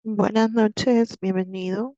Buenas noches, bienvenido.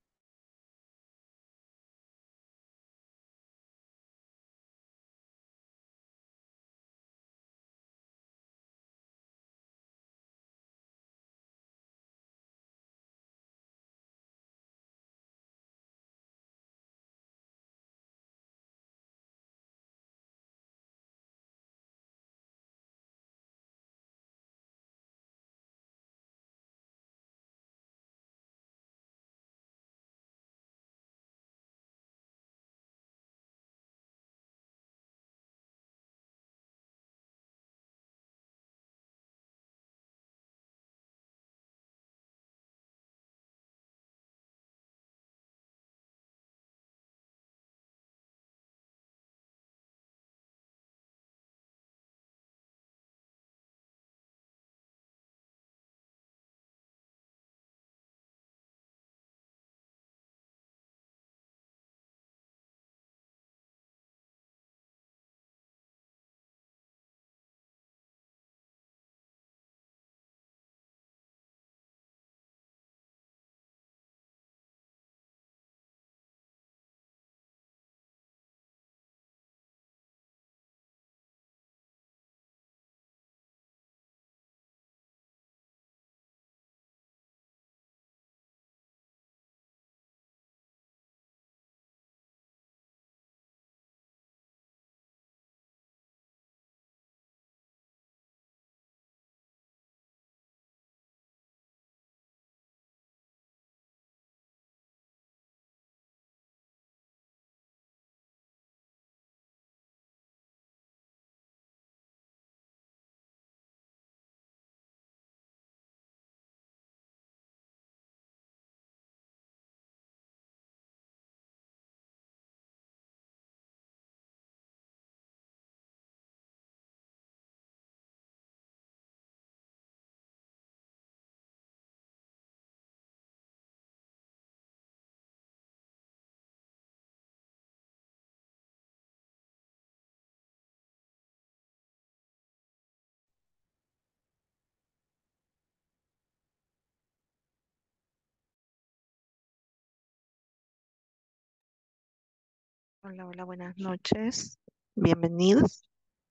Hola, hola, buenas noches. Bienvenidos.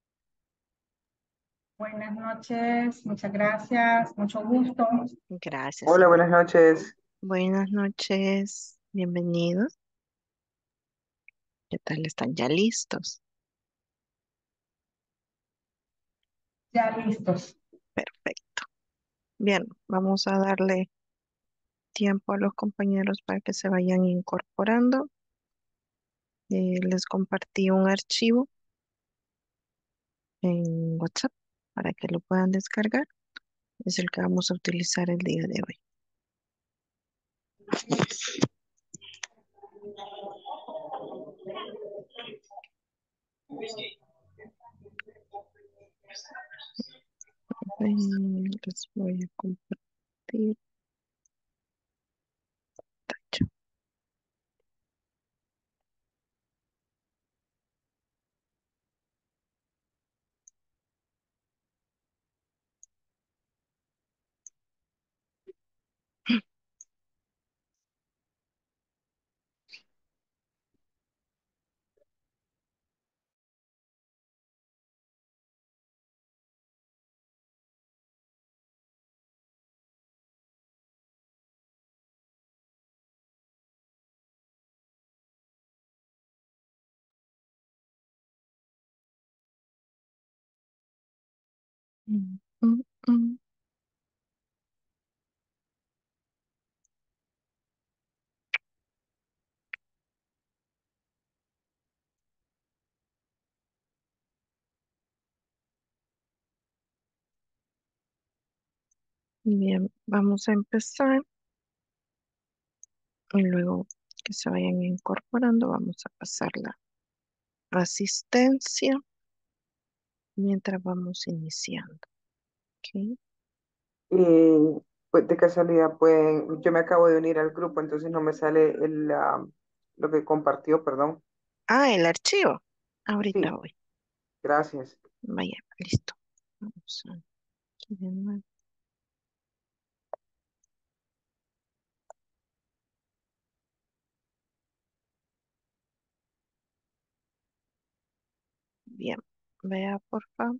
Buenas noches, muchas gracias, mucho gusto. Gracias Hola, igual. buenas noches. Buenas noches. Bienvenidos. ¿Qué tal? ¿Están ya listos? Ya listos. Perfecto. Bien, vamos a darle tiempo a los compañeros para que se vayan incorporando. Les compartí un archivo en WhatsApp para que lo puedan descargar. Es el que vamos a utilizar el día de hoy. Les voy a compartir. Mm, mm, mm. Bien, vamos a empezar y luego que se vayan incorporando, vamos a pasar la asistencia mientras vamos iniciando. ¿Ok? Y pues de casualidad, pues yo me acabo de unir al grupo, entonces no me sale lo que compartió, perdón. Ah, el archivo. Ahorita Sí, voy. gracias. Vaya, listo. Vamos aquí de nuevo. Bien, vea por favor.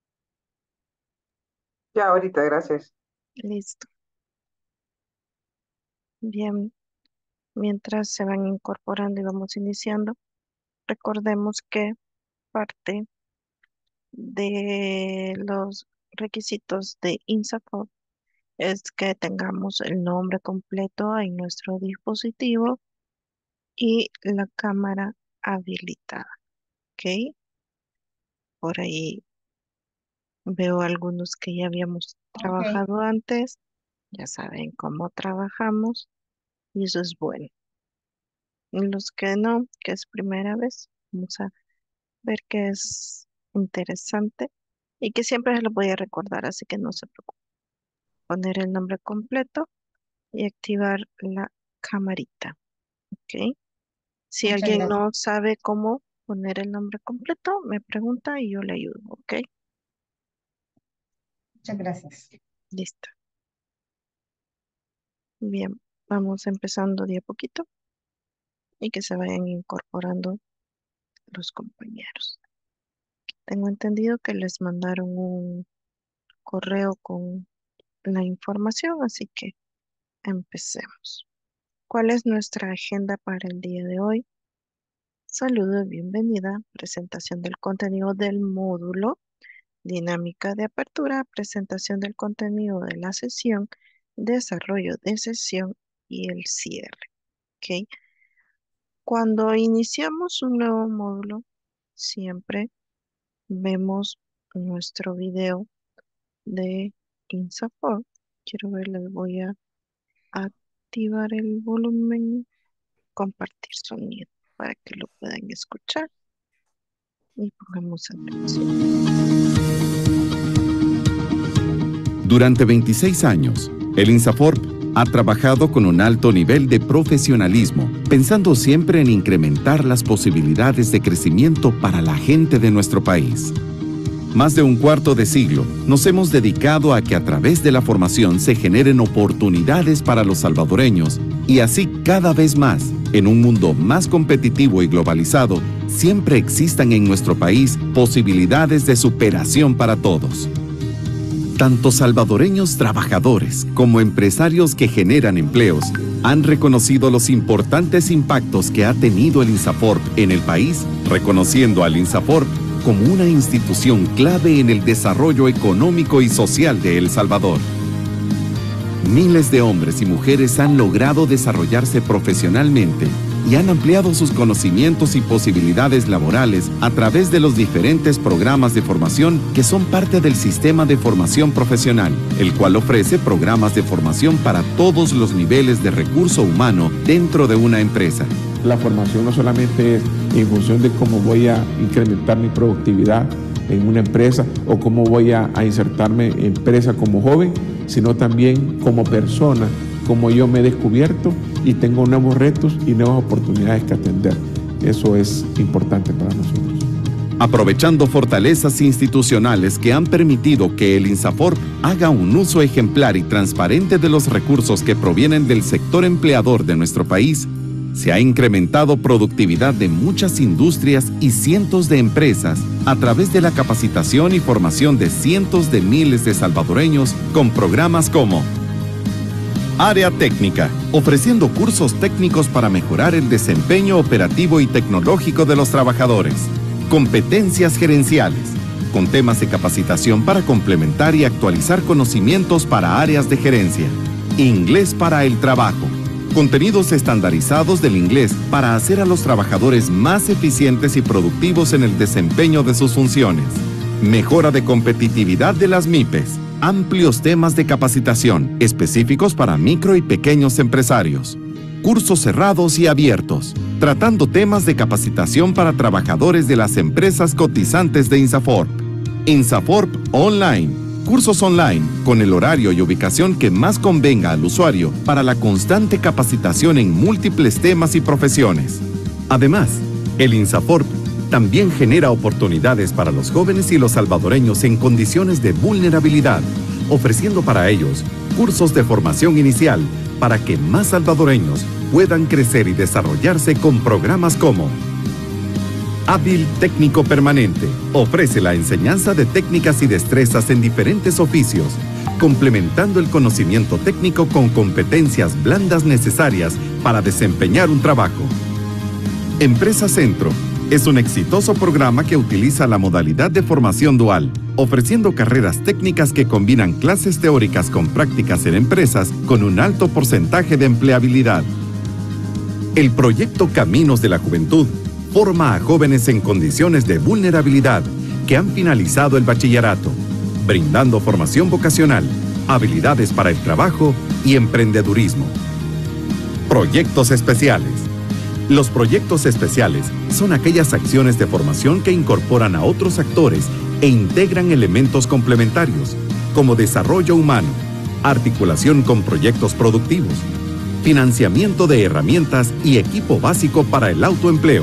Ya, ahorita, gracias. Listo. Bien, mientras se van incorporando y vamos iniciando, recordemos que parte de los requisitos de INSAFORP es que tengamos el nombre completo en nuestro dispositivo y la cámara habilitada, ¿ok? Por ahí veo algunos que ya habíamos Ok, trabajado antes, ya saben cómo trabajamos y eso es bueno. Y los que no, que es primera vez, vamos a ver que es interesante y que siempre se lo voy a recordar, así que no se preocupen. Poner el nombre completo y activar la camarita, ¿ok? Si muchas alguien gracias. no sabe cómo poner el nombre completo, me pregunta y yo le ayudo, ¿ok? Muchas gracias. Listo. Bien, vamos empezando de a poquito y que se vayan incorporando los compañeros. Tengo entendido que les mandaron un correo con la información, así que empecemos. ¿Cuál es nuestra agenda para el día de hoy? Saludo, bienvenida, presentación del contenido del módulo, dinámica de apertura, presentación del contenido de la sesión, desarrollo de sesión y el cierre. ¿Ok? Cuando iniciamos un nuevo módulo, siempre vemos nuestro video de INSAFORP. Quiero ver, les voy a activar el volumen, compartir sonido para que lo puedan escuchar y pongamos atención. Durante 26 años, el INSAFORP ha trabajado con un alto nivel de profesionalismo, pensando siempre en incrementar las posibilidades de crecimiento para la gente de nuestro país. Más de un cuarto de siglo nos hemos dedicado a que a través de la formación se generen oportunidades para los salvadoreños y así cada vez más, en un mundo más competitivo y globalizado, siempre existan en nuestro país posibilidades de superación para todos. Tanto salvadoreños trabajadores como empresarios que generan empleos han reconocido los importantes impactos que ha tenido el INSAFORP en el país, reconociendo al INSAFORP como una institución clave en el desarrollo económico y social de El Salvador. Miles de hombres y mujeres han logrado desarrollarse profesionalmente y han ampliado sus conocimientos y posibilidades laborales a través de los diferentes programas de formación que son parte del sistema de formación profesional, el cual ofrece programas de formación para todos los niveles de recurso humano dentro de una empresa. La formación no solamente es en función de cómo voy a incrementar mi productividad en una empresa o cómo voy a insertarme en empresa como joven, sino también como persona, como yo me he descubierto y tengo nuevos retos y nuevas oportunidades que atender. Eso es importante para nosotros. Aprovechando fortalezas institucionales que han permitido que el INSAFORP haga un uso ejemplar y transparente de los recursos que provienen del sector empleador de nuestro país, se ha incrementado productividad de muchas industrias y cientos de empresas a través de la capacitación y formación de cientos de miles de salvadoreños con programas como Área Técnica, ofreciendo cursos técnicos para mejorar el desempeño operativo y tecnológico de los trabajadores. Competencias gerenciales, con temas de capacitación para complementar y actualizar conocimientos para áreas de gerencia. Inglés para el trabajo. Contenidos estandarizados del inglés para hacer a los trabajadores más eficientes y productivos en el desempeño de sus funciones. Mejora de competitividad de las MIPES. Amplios temas de capacitación específicos para micro y pequeños empresarios. Cursos cerrados y abiertos, tratando temas de capacitación para trabajadores de las empresas cotizantes de INSAFORP. INSAFORP Online. Cursos online con el horario y ubicación que más convenga al usuario para la constante capacitación en múltiples temas y profesiones. Además, el INSAFORP también genera oportunidades para los jóvenes y los salvadoreños en condiciones de vulnerabilidad, ofreciendo para ellos cursos de formación inicial para que más salvadoreños puedan crecer y desarrollarse con programas como Hábil Técnico Permanente ofrece la enseñanza de técnicas y destrezas en diferentes oficios, complementando el conocimiento técnico con competencias blandas necesarias para desempeñar un trabajo. Empresa Centro es un exitoso programa que utiliza la modalidad de formación dual, ofreciendo carreras técnicas que combinan clases teóricas con prácticas en empresas con un alto porcentaje de empleabilidad. El proyecto Caminos de la Juventud forma a jóvenes en condiciones de vulnerabilidad que han finalizado el bachillerato, brindando formación vocacional, habilidades para el trabajo y emprendedurismo. Proyectos especiales. Los proyectos especiales son aquellas acciones de formación que incorporan a otros actores e integran elementos complementarios, como desarrollo humano, articulación con proyectos productivos, financiamiento de herramientas y equipo básico para el autoempleo.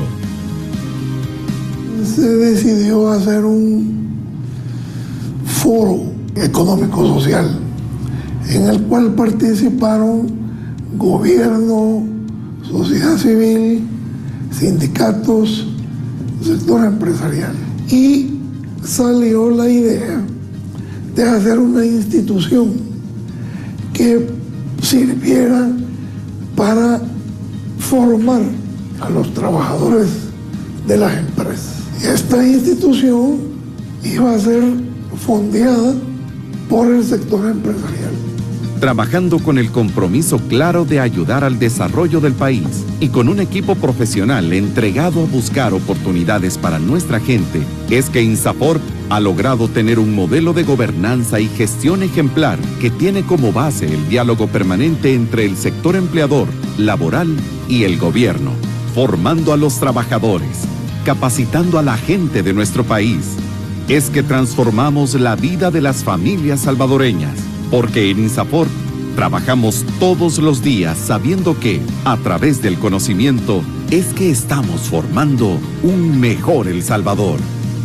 Se decidió hacer un foro económico-social en el cual participaron gobierno, sociedad civil, sindicatos, sector empresarial. Y salió la idea de hacer una institución que sirviera para formar a los trabajadores de las empresas. Esta institución iba a ser fondeada por el sector empresarial. Trabajando con el compromiso claro de ayudar al desarrollo del país y con un equipo profesional entregado a buscar oportunidades para nuestra gente, es que INSAFORP ha logrado tener un modelo de gobernanza y gestión ejemplar que tiene como base el diálogo permanente entre el sector empleador, laboral y el gobierno, formando a los trabajadores, capacitando a la gente de nuestro país. Es que transformamos la vida de las familias salvadoreñas, porque en INSAFORP trabajamos todos los días sabiendo que, a través del conocimiento, es que estamos formando un mejor El Salvador.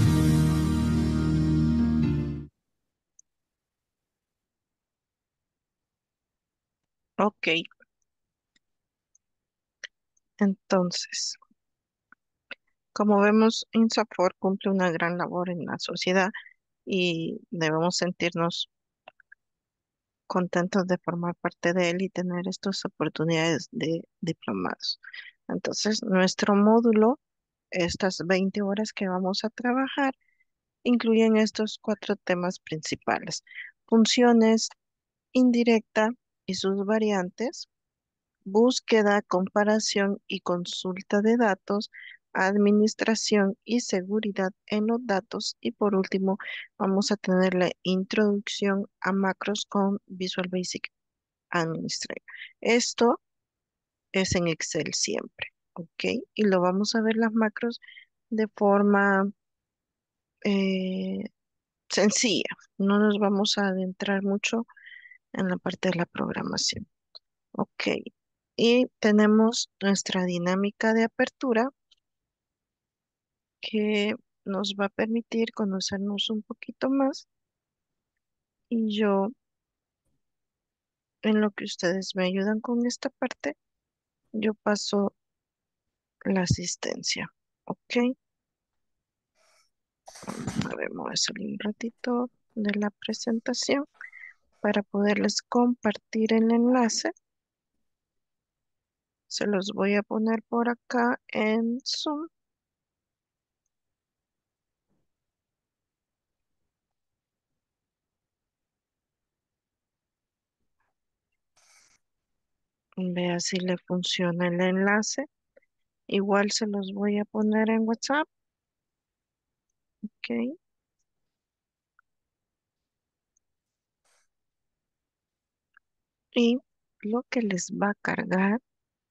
Ok, entonces, como vemos, INSAFOR cumple una gran labor en la sociedad y debemos sentirnos contentos de formar parte de él y tener estas oportunidades de diplomados. Entonces, nuestro módulo, estas 20 horas que vamos a trabajar, incluyen estos 4 temas principales: funciones, indirecta y sus variantes, búsqueda, comparación y consulta de datos, administración y seguridad en los datos, y por último vamos a tener la introducción a macros con Visual Basic Administrator. Esto es en Excel siempre, ¿ok? Y lo vamos a ver las macros de forma eh, sencilla. No nos vamos a adentrar mucho en la parte de la programación. Ok. Y tenemos nuestra dinámica de apertura que nos va a permitir conocernos un poquito más. Y yo, en lo que ustedes me ayudan con esta parte, yo paso la asistencia. Ok. A ver, me voy a salir un ratito de la presentación para poderles compartir el enlace. Se los voy a poner por acá en Zoom. Vea si le funciona el enlace. Igual se los voy a poner en WhatsApp. Ok. Y lo que les va a cargar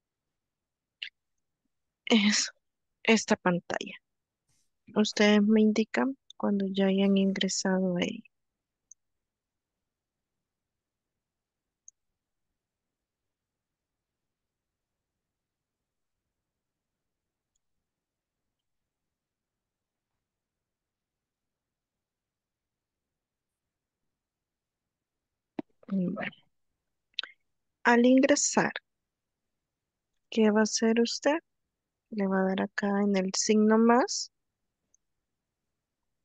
es esta pantalla. Ustedes me indican cuando ya hayan ingresado ahí. Bueno, al ingresar, ¿qué va a hacer usted? Le va a dar acá en el signo más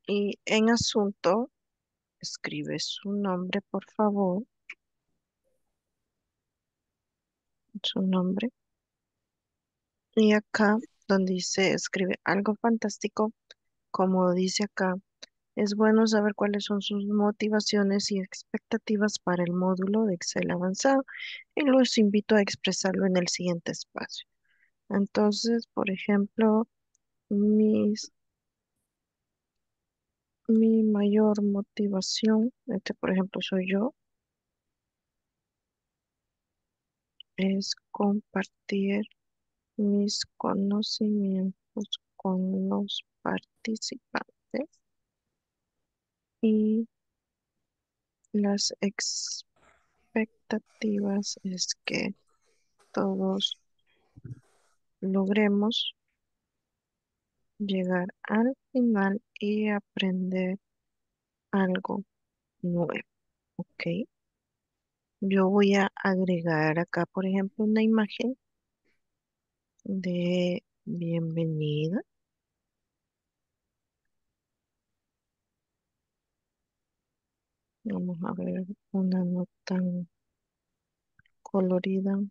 Y en asunto, escribe su nombre, por favor, su nombre. Y acá, donde dice, escribe algo fantástico, como dice acá, es bueno saber cuáles son sus motivaciones y expectativas para el módulo de Excel avanzado y los invito a expresarlo en el siguiente espacio. Entonces, por ejemplo, mi mayor motivación, por ejemplo soy yo, es compartir mis conocimientos con los participantes y las expectativas es que todos logremos llegar al final y aprender algo nuevo, ¿ok? Yo voy a agregar acá, por ejemplo, una imagen de bienvenida. Vamos a ver una no tan colorida,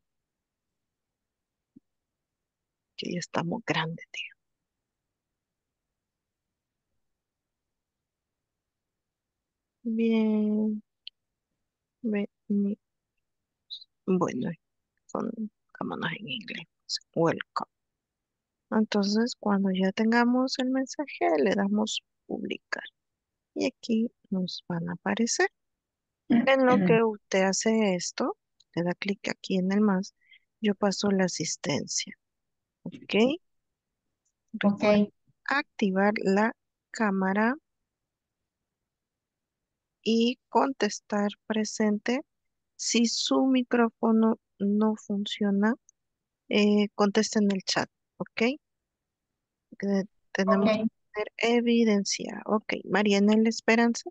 que ya estamos grandes, tío. Bien, bueno, vámonos en inglés. Welcome. Entonces, cuando ya tengamos el mensaje, le damos publicar. Y aquí nos van a aparecer. En lo que usted hace esto, le da clic aquí en el más, yo paso la asistencia. ¿Ok? Ok, Recuerda activar la cámara y contestar presente. Si su micrófono no funciona, conteste en el chat. ¿Ok? Tenemos que ok. tener evidencia. Ok, Marianela Esperanza.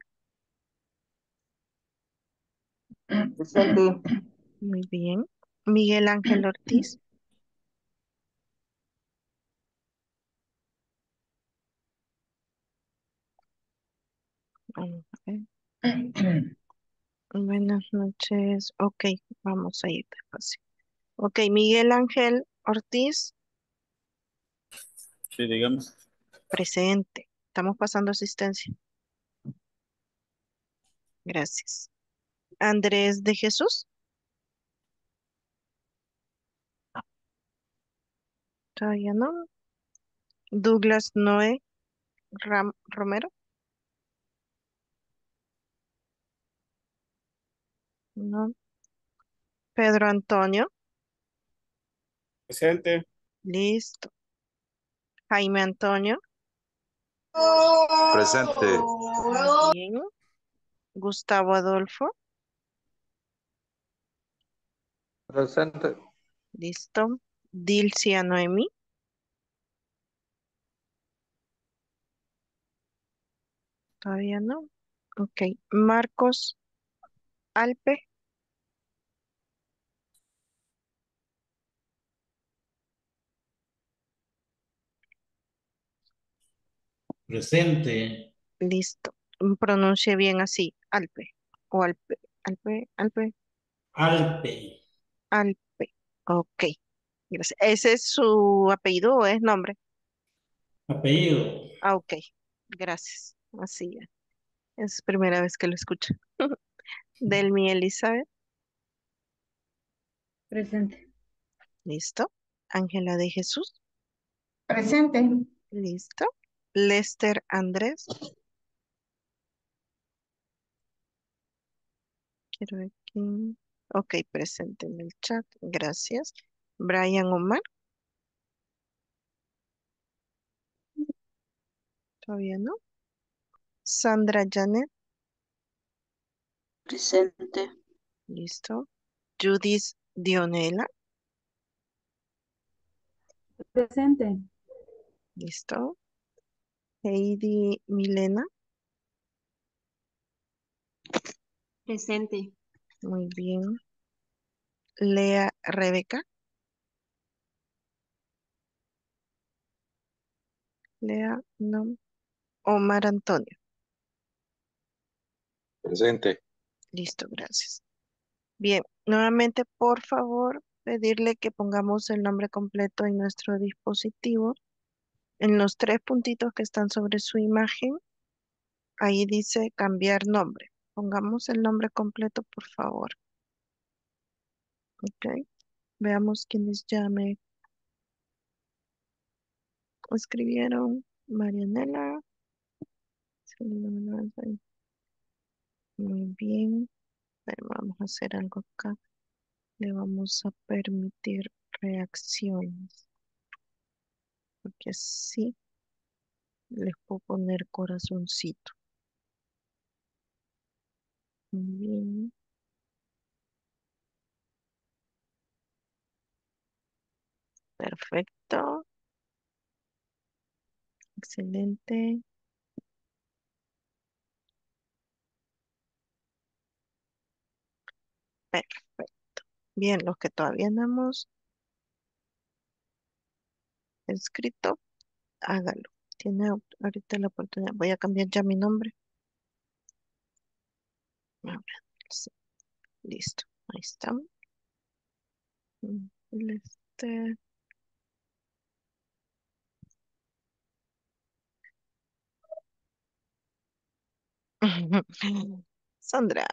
Presente. Muy bien. Miguel Ángel Ortiz. Vamos a ver. Buenas noches. Ok, vamos a ir despacio. Ok, Miguel Ángel Ortiz, Sí, digamos. presente. Estamos pasando asistencia. Gracias. Andrés de Jesús, todavía no. Douglas Noé Romero, no. Pedro Antonio, Presente. listo. Jaime Antonio, Presente. muy bien. Gustavo Adolfo, Presente. listo. Dilcia Noemi, todavía no. Ok. Marcos Alpe, Presente. listo. Pronuncie bien así, Alpe. O Alpe, Alpe, Alpe, Alpe. Alpe. Ok, gracias. ¿Ese es su apellido o es nombre? Apellido. Ah, ok, gracias. Así ya. Es primera vez que lo escucho. Delmi Elizabeth, Presente. listo. Ángela de Jesús, Presente. listo. Lester Andrés, quiero ver quién. Ok, presente en el chat, gracias. Brian Omar, todavía no. Sandra Janet, Presente. listo. Judith Dionela, Presente. listo. Heidi Milena, Presente. muy bien. Lea Rebeca, Lea, no. Omar Antonio. Presente. Listo, gracias. Bien, nuevamente, por favor, pedirle que pongamos el nombre completo en nuestro dispositivo. En los tres puntitos que están sobre su imagen, ahí dice cambiar nombre. Pongamos el nombre completo, por favor. Ok. Veamos quiénes ya me escribieron. Marianela. Muy bien. Pero vamos a hacer algo acá. Le vamos a permitir reacciones. Porque así les puedo poner corazoncito. Muy bien. Perfecto. Excelente. Perfecto. Bien, los que todavía no hemos escrito, hágalo. Tiene ahorita la oportunidad. Voy a cambiar ya mi nombre. A ver, sí, listo. Ahí está. Este. Sandra.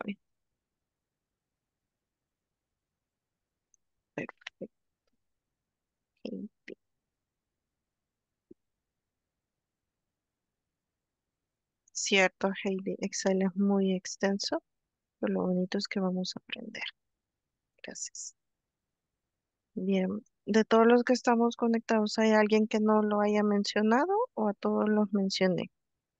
Perfecto. Cierto, Heidi. Excel es muy extenso, pero lo bonito es que vamos a aprender. Gracias. Bien. De todos los que estamos conectados, ¿hay alguien que no lo haya mencionado o a todos los mencioné?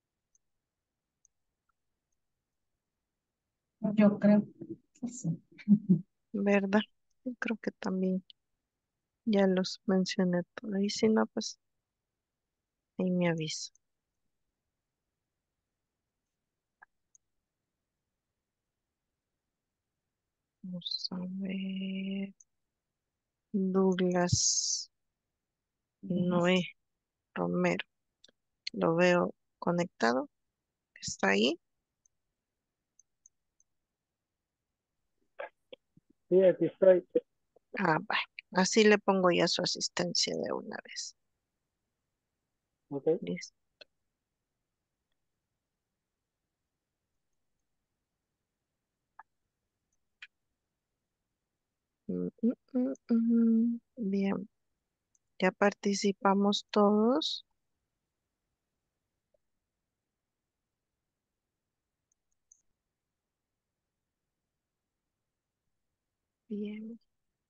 Yo creo que sí. ¿Verdad? Yo creo que también ya los mencioné todos. Y si no, pues ahí me avisa. Vamos a ver. Douglas Noé Romero. Lo veo conectado. ¿Está ahí? Sí, aquí estoy. Ah, va. Así le pongo ya su asistencia de una vez. Ok. Listo. Bien. Ya participamos todos. Bien.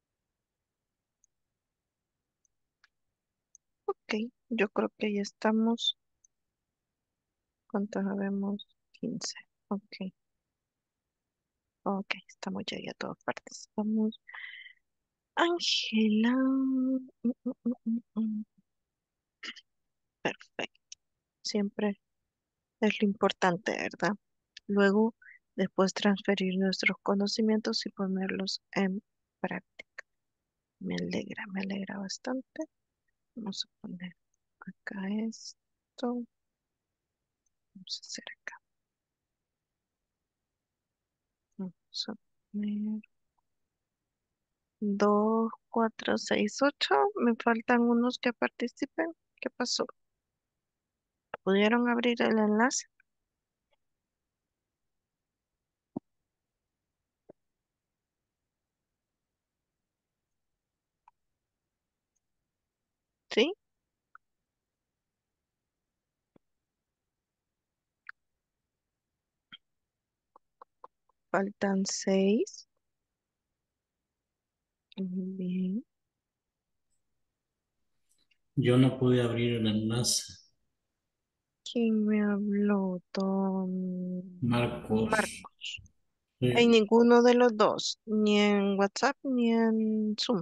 Ok. Yo creo que ya estamos. ¿Cuántos habemos? 15. Ok. Ok. Estamos ya todos participamos. Ángela. Perfecto. Siempre es lo importante, ¿verdad? Luego, después transferir nuestros conocimientos y ponerlos en práctica. Me alegra bastante. Vamos a poner acá esto. Vamos a hacer acá. Vamos a poner 2, 4, 6, 8. Me faltan unos que participen. ¿Qué pasó? ¿Pudieron abrir el enlace? ¿Sí? Faltan 6. Bien. Yo no pude abrir el enlace. ¿Quién me habló? Don Marcos. Marcos. En Sí. ninguno de los dos, ni en WhatsApp ni en Zoom.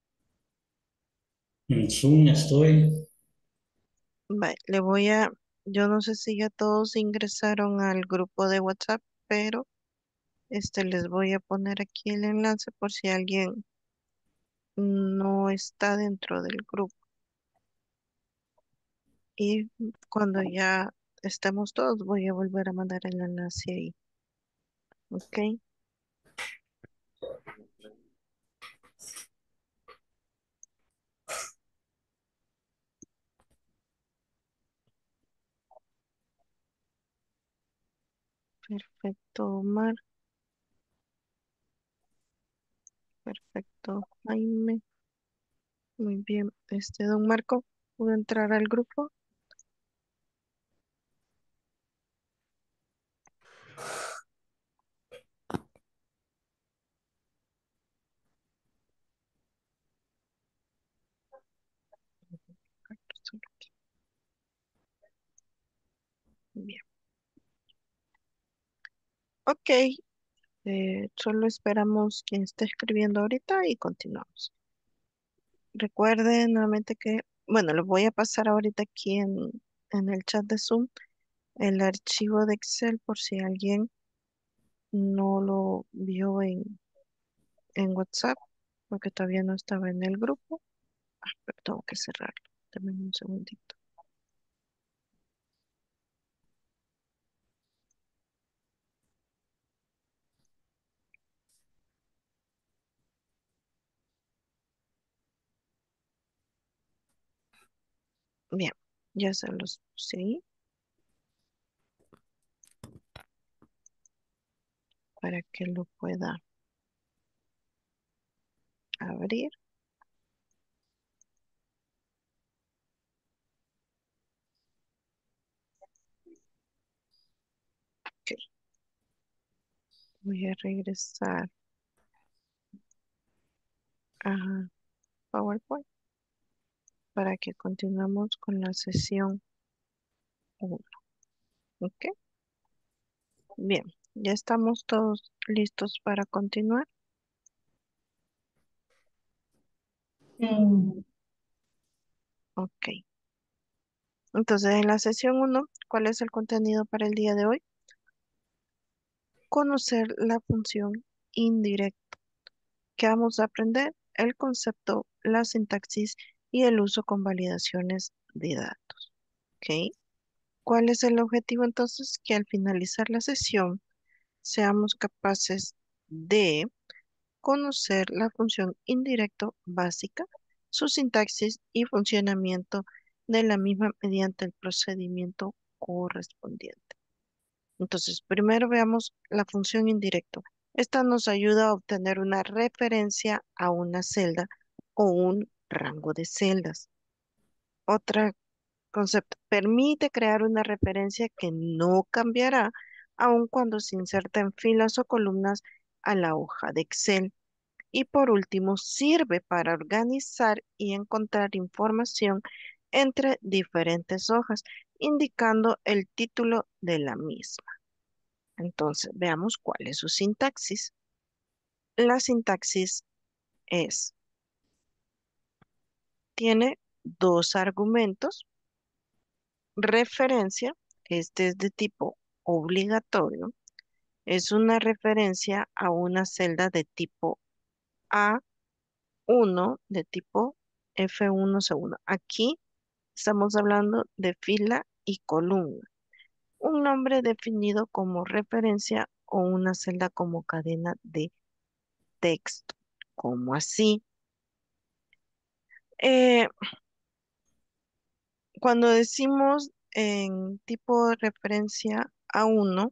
En Zoom estoy. Vale, yo no sé si ya todos ingresaron al grupo de WhatsApp, pero les voy a poner aquí el enlace por si alguien no está dentro del grupo. Y cuando ya estemos todos, voy a volver a mandar el enlace ahí. Ok, perfecto, Omar. Perfecto, Jaime. Muy bien. Don Marco, ¿pudo entrar al grupo? Bien. Ok, solo esperamos quien esté escribiendo ahorita y continuamos. Recuerden nuevamente que, bueno, lo voy a pasar ahorita aquí en el chat de Zoom, el archivo de Excel por si alguien no lo vio en WhatsApp, porque todavía no estaba en el grupo. Pero tengo que cerrarlo. Dame un segundito. Bien, ya se los puse ahí para que lo pueda abrir. Ok, voy a regresar a PowerPoint para que continuemos con la sesión 1. Ok, bien, ya estamos todos listos para continuar. Mm, Ok, entonces en la sesión 1, ¿cuál es el contenido para el día de hoy? Conocer la función indirecta. ¿Qué vamos a aprender? El concepto, la sintaxis y el uso con validaciones de datos. ¿Ok? ¿Cuál es el objetivo entonces? Que al finalizar la sesión seamos capaces de conocer la función indirecto básica, su sintaxis y funcionamiento de la misma mediante el procedimiento correspondiente. Entonces, primero veamos la función indirecto. Esta nos ayuda a obtener una referencia a una celda o un rango de celdas. Otro concepto, permite crear una referencia que no cambiará aun cuando se inserta en filas o columnas a la hoja de Excel. Y por último, sirve para organizar y encontrar información entre diferentes hojas, indicando el título de la misma. Entonces, veamos cuál es su sintaxis. La sintaxis es, tiene dos argumentos, referencia, este es de tipo obligatorio, es una referencia a una celda de tipo A1, de tipo F1, C1. Aquí estamos hablando de fila y columna. Un nombre definido como referencia o una celda como cadena de texto. ¿Cómo así? Eh, Cuando decimos en tipo de referencia a uno,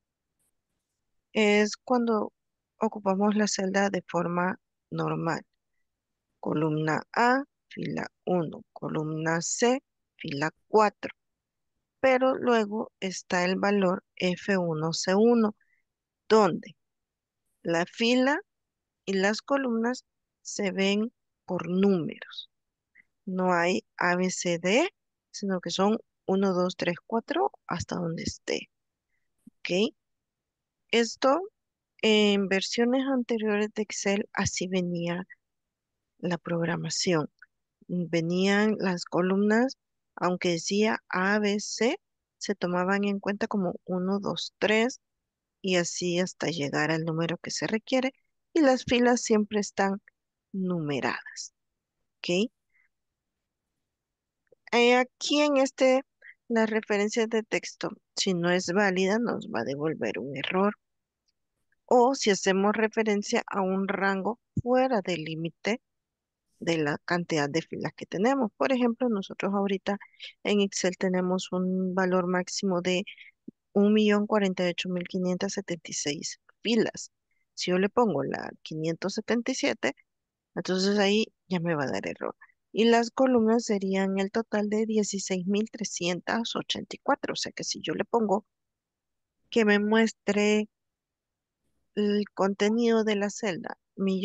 es cuando ocupamos la celda de forma normal. Columna A, fila 1, columna C, fila 4. Pero luego está el valor F1C1, donde la fila y las columnas se ven por números. No hay A, B, C, D, sino que son 1, 2, 3, 4 hasta donde esté. ¿Ok? Esto en versiones anteriores de Excel así venía la programación. Venían las columnas, aunque decía A, B, C, se tomaban en cuenta como 1, 2, 3 y así hasta llegar al número que se requiere. Y las filas siempre están numeradas. ¿Ok? Aquí en este la referencia de texto, si no es válida, nos va a devolver un error. O si hacemos referencia a un rango fuera del límite de la cantidad de filas que tenemos. Por ejemplo, nosotros ahorita en Excel tenemos un valor máximo de 1.048.576 filas. Si yo le pongo la 577, entonces ahí ya me va a dar error. Y las columnas serían el total de 16.384. O sea que si yo le pongo que me muestre el contenido de la celda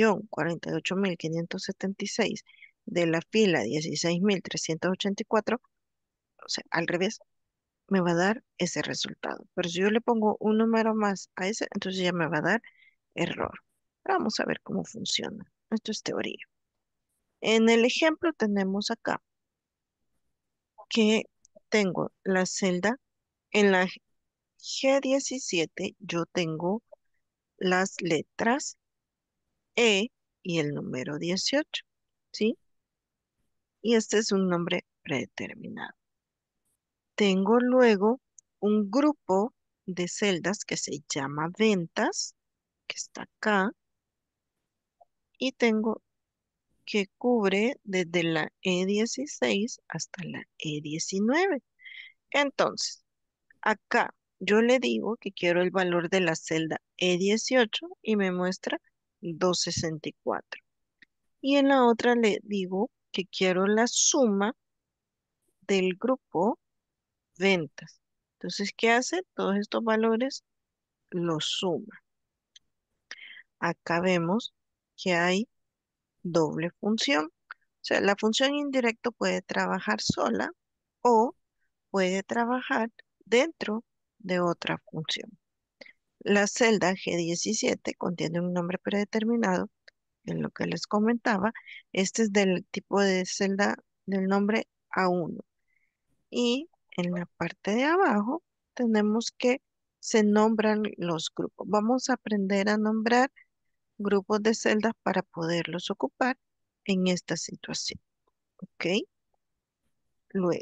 1.048.576 de la fila 16.384, o sea, al revés, me va a dar ese resultado. Pero si yo le pongo un número más a ese, entonces ya me va a dar error. Vamos a ver cómo funciona. Esto es teoría. En el ejemplo tenemos acá que tengo la celda en la G17, yo tengo las letras E y el número 18, ¿sí? Y este es un nombre predeterminado. Tengo luego un grupo de celdas que se llama ventas, que está acá, y tengo que cubre desde la E16 hasta la E19. Entonces, acá yo le digo que quiero el valor de la celda E18 y me muestra 264. Y en la otra le digo que quiero la suma del grupo ventas. Entonces, ¿qué hace? Todos estos valores los suma. Acá vemos que hay doble función. O sea, la función indirecto puede trabajar sola o puede trabajar dentro de otra función. La celda G17 contiene un nombre predeterminado, en lo que les comentaba. Este es del tipo de celda del nombre A1. Y en la parte de abajo tenemos que se nombran los grupos. Vamos a aprender a nombrar grupos de celdas para poderlos ocupar en esta situación. ¿Ok? Luego,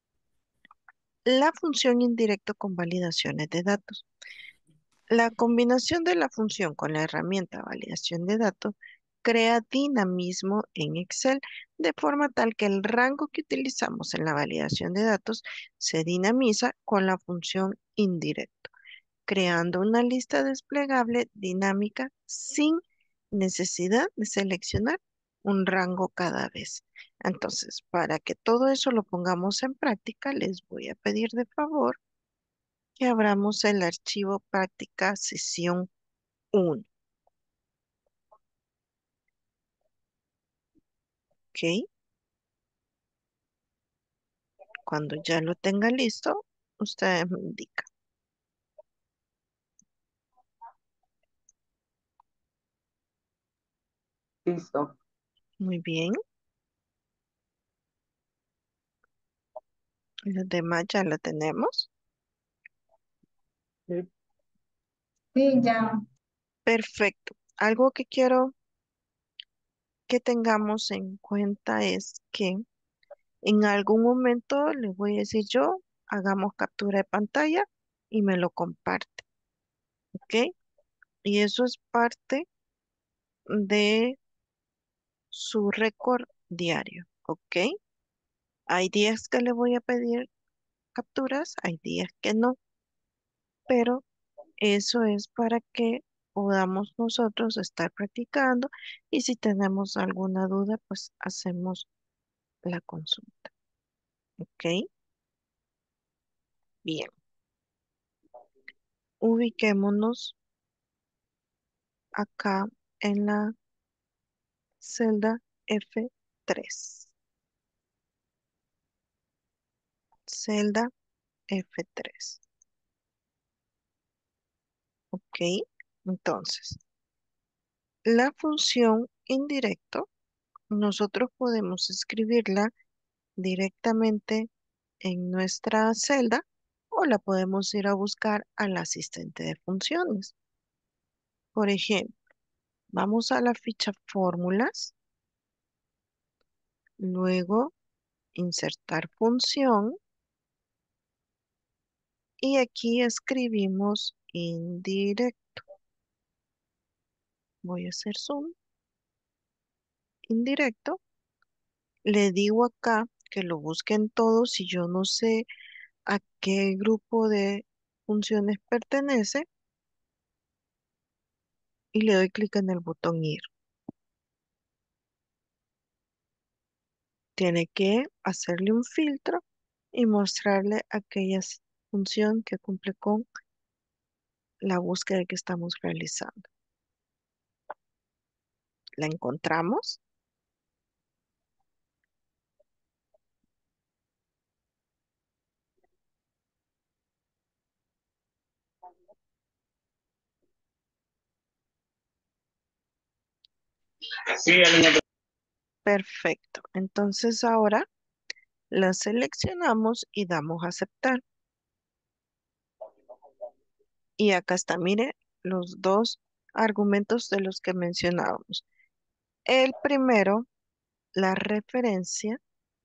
la función indirecto con validaciones de datos. La combinación de la función con la herramienta validación de datos crea dinamismo en Excel de forma tal que el rango que utilizamos en la validación de datos se dinamiza con la función indirecto, creando una lista desplegable dinámica sin necesidad de seleccionar un rango cada vez. Entonces, para que todo eso lo pongamos en práctica, les voy a pedir de favor que abramos el archivo práctica sesión 1. ¿Ok? Cuando ya lo tenga listo, usted me indica. Listo. Muy bien. Los demás ya lo tenemos. Sí. Sí, ya. Perfecto. Algo que quiero que tengamos en cuenta es que en algún momento les voy a decir yo, hagamos captura de pantalla y me lo comparte. ¿Ok? Y eso es parte de su récord diario. ¿Ok? Hay días que le voy a pedir capturas, hay días que no, pero eso es para que podamos nosotros estar practicando y si tenemos alguna duda, pues hacemos la consulta. ¿Ok? Bien. Ubiquémonos acá en la celda F3. Celda F3. ¿Ok? Entonces, la función indirecto, nosotros podemos escribirla directamente en nuestra celda o la podemos ir a buscar al asistente de funciones. Por ejemplo, vamos a la ficha fórmulas, luego insertar función Y aquí escribimos indirecto. Voy a hacer zoom. Indirecto. Le digo acá que lo busquen todos si yo no sé a qué grupo de funciones pertenece y le doy clic en el botón ir. Tiene que hacerle un filtro y mostrarle aquella función que cumple con la búsqueda que estamos realizando. La encontramos. Sí, Perfecto. Entonces ahora la seleccionamos y damos a aceptar. Y acá está, mire, los dos argumentos de los que mencionábamos. El primero, la referencia,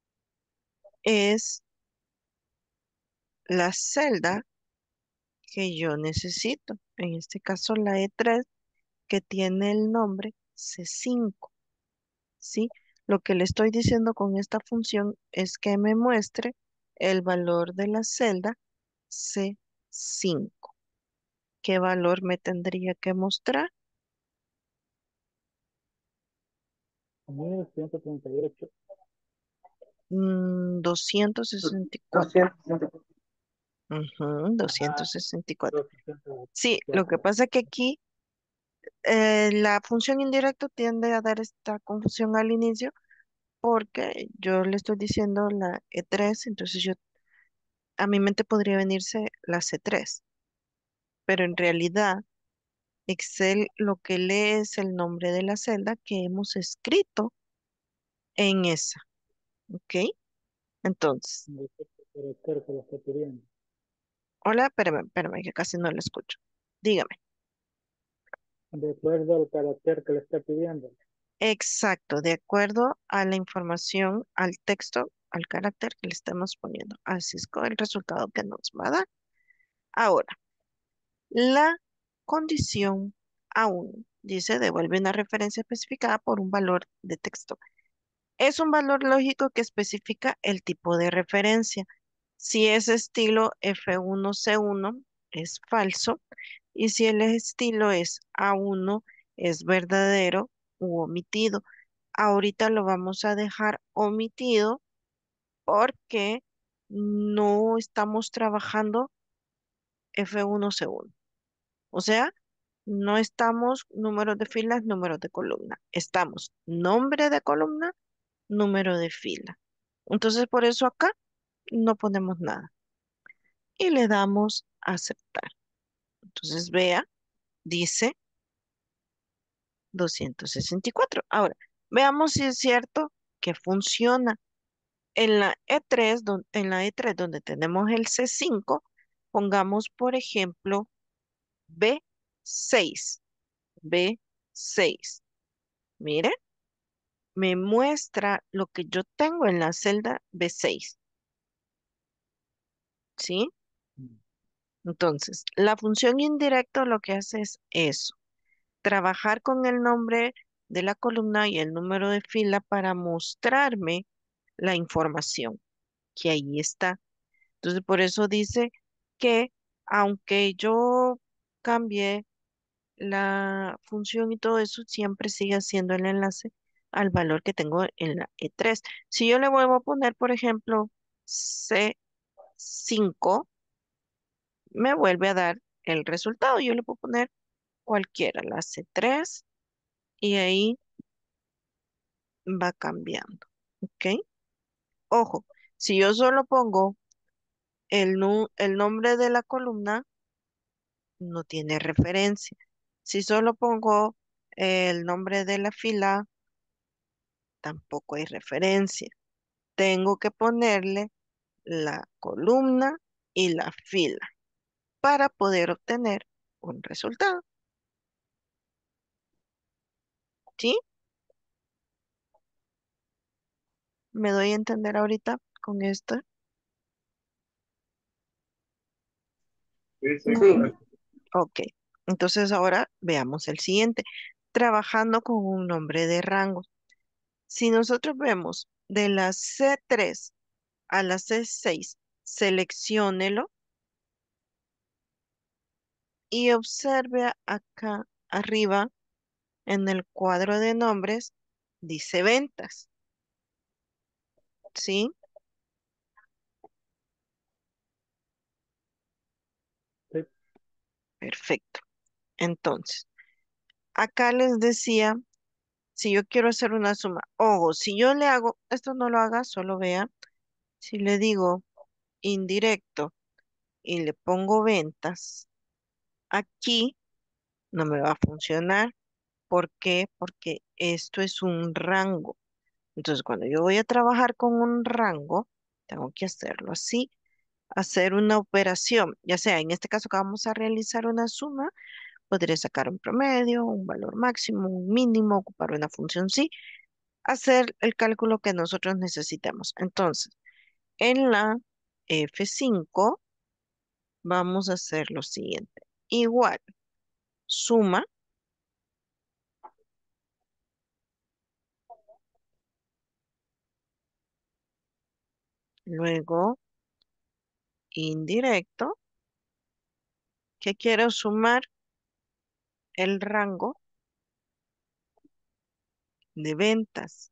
es la celda que yo necesito. En este caso, la E3, que tiene el nombre C5, ¿sí? Lo que le estoy diciendo con esta función es que me muestre el valor de la celda C5. ¿Qué valor me tendría que mostrar? 1138. 264. 264. Ujú, 264. Sí, lo que 264. pasa es que aquí la función indirecto tiende a dar esta confusión al inicio porque yo le estoy diciendo la E3, entonces a mi mente podría venirse la C3, pero en realidad Excel lo que lee es el nombre de la celda que hemos escrito en esa, ¿ok? Entonces, De este carácter que lo está pidiendo. hola, espérame, que casi no lo escucho. Dígame. De acuerdo al carácter que le está pidiendo. Exacto, de acuerdo a la información, al texto, al carácter que le estemos poniendo. Así es con el resultado que nos va a dar. Ahora, la condición A1 dice devuelve una referencia especificada por un valor de texto. Es un valor lógico que especifica el tipo de referencia. Si es estilo F1C1 es falso y si el estilo es A1 es verdadero u omitido. Ahorita lo vamos a dejar omitido porque no estamos trabajando F1C1. O sea, no estamos números de filas, números de columna. Estamos nombre de columna, número de fila. Entonces, por eso acá no ponemos nada. Y le damos a aceptar. Entonces, vea, dice 264. Ahora, veamos si es cierto que funciona. En la E3 donde tenemos el C5, pongamos, por ejemplo, B6. B6. Mire, me muestra lo que yo tengo en la celda B6. ¿Sí? Entonces, la función indirecta lo que hace es eso, trabajar con el nombre de la columna y el número de fila para mostrarme la información que ahí está. Entonces, por eso dice que aunque yo cambie la función y todo eso, siempre sigue siendo el enlace al valor que tengo en la E3. Si yo le vuelvo a poner, por ejemplo, C5, me vuelve a dar el resultado. Yo le puedo poner cualquiera, la C3, y ahí va cambiando. ¿Ok? Ojo, si yo solo pongo el nombre de la columna, no tiene referencia. Si solo pongo el nombre de la fila, tampoco hay referencia. Tengo que ponerle la columna y la fila para poder obtener un resultado. ¿Sí? ¿Me doy a entender ahorita con esto? Sí, Ok, entonces ahora veamos el siguiente. Trabajando con un nombre de rango. Si nosotros vemos de la C3 a la C6, selecciónelo y observe acá arriba en el cuadro de nombres, dice ventas, ¿sí? Sí. Perfecto. Entonces, acá les decía, si yo quiero hacer una suma, ojo, si yo le hago, esto no lo haga, solo vea, si le digo indirecto y le pongo ventas, aquí no me va a funcionar. ¿Por qué? Porque esto es un rango. Entonces, cuando yo voy a trabajar con un rango, tengo que hacerlo así, hacer una operación, ya sea en este caso que vamos a realizar una suma, podría sacar un promedio, un valor máximo, un mínimo, ocupar una función sí, hacer el cálculo que nosotros necesitemos. Entonces, en la F5 vamos a hacer lo siguiente. Igual, suma, luego indirecto, que quiero sumar el rango de ventas,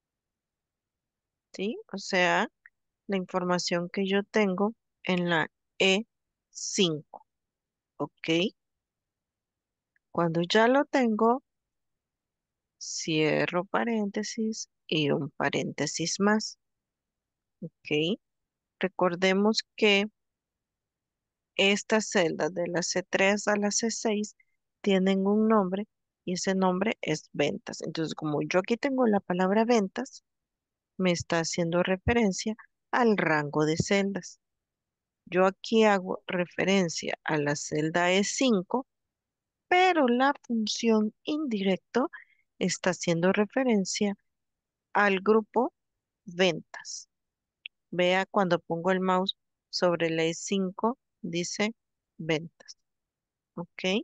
¿sí? O sea, la información que yo tengo en la E5, ¿ok? Cuando ya lo tengo, cierro paréntesis y un paréntesis más, ¿ok? Recordemos que estas celdas de la C3 a la C6 tienen un nombre y ese nombre es ventas. Entonces, como yo aquí tengo la palabra ventas, me está haciendo referencia al rango de celdas. Yo aquí hago referencia a la celda E5, pero la función indirecto está haciendo referencia al grupo ventas. Vea cuando pongo el mouse sobre la E5, dice ventas. ¿Ok?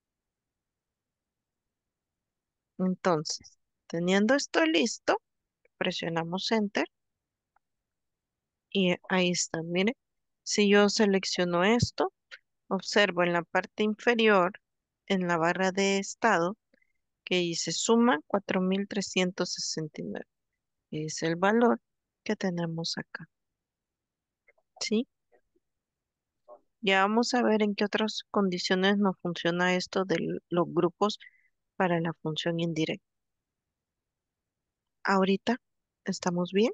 Entonces, teniendo esto listo, presionamos Enter y ahí está. Mire, si yo selecciono esto, observo en la parte inferior, en la barra de estado, que dice suma 4.369. Es el valor que tenemos acá. ¿Sí? Ya vamos a ver en qué otras condiciones nos funciona esto de los grupos para la función indirecta. Ahorita, ¿estamos bien?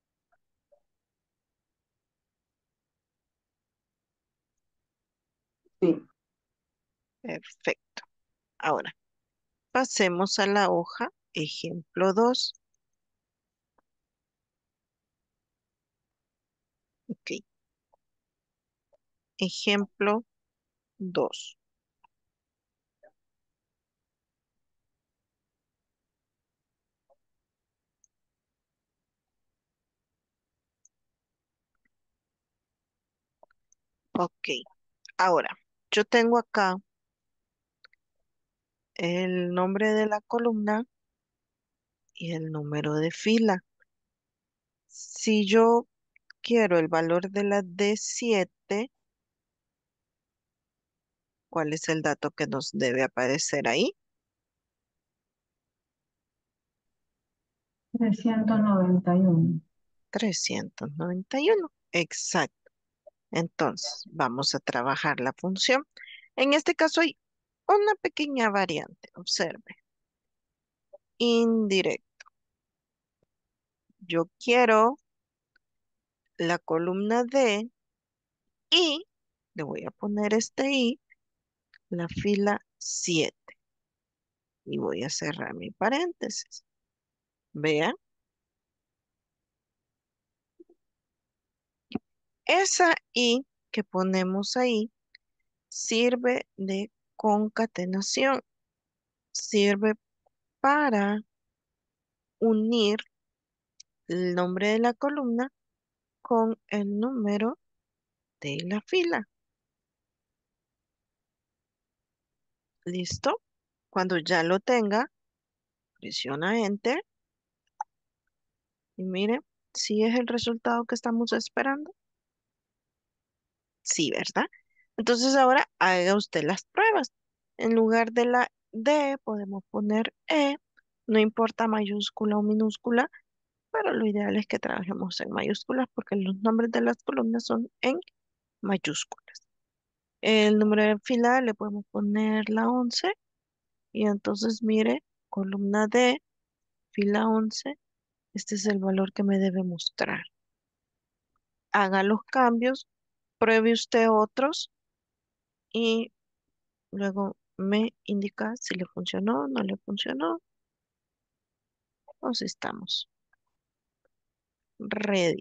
sí. Perfecto. Ahora, pasemos a la hoja ejemplo 2. Ok. Ejemplo 2. Ok. Ahora, yo tengo acá el nombre de la columna y el número de fila. Si yo quiero el valor de la D7, ¿cuál es el dato que nos debe aparecer ahí? 391. 391. Exacto. Entonces, vamos a trabajar la función. En este caso hay una pequeña variante. Observe. Indirecto. Yo quiero la columna D y le voy a poner este I, la fila 7. Y voy a cerrar mi paréntesis. Vean, esa I que ponemos ahí sirve de concatenación, sirve para unir el nombre de la columna con el número de la fila. ¿Listo? Cuando ya lo tenga, presiona Enter y mire si es el resultado que estamos esperando. Sí, ¿verdad? Entonces ahora haga usted las pruebas. En lugar de la D podemos poner E, no importa mayúscula o minúscula, pero lo ideal es que trabajemos en mayúsculas porque los nombres de las columnas son en mayúsculas. El número de fila le podemos poner la 11 y entonces mire, columna D, fila 11, este es el valor que me debe mostrar. Haga los cambios, pruebe usted otros y luego me indica si le funcionó, no le funcionó o si estamos ready.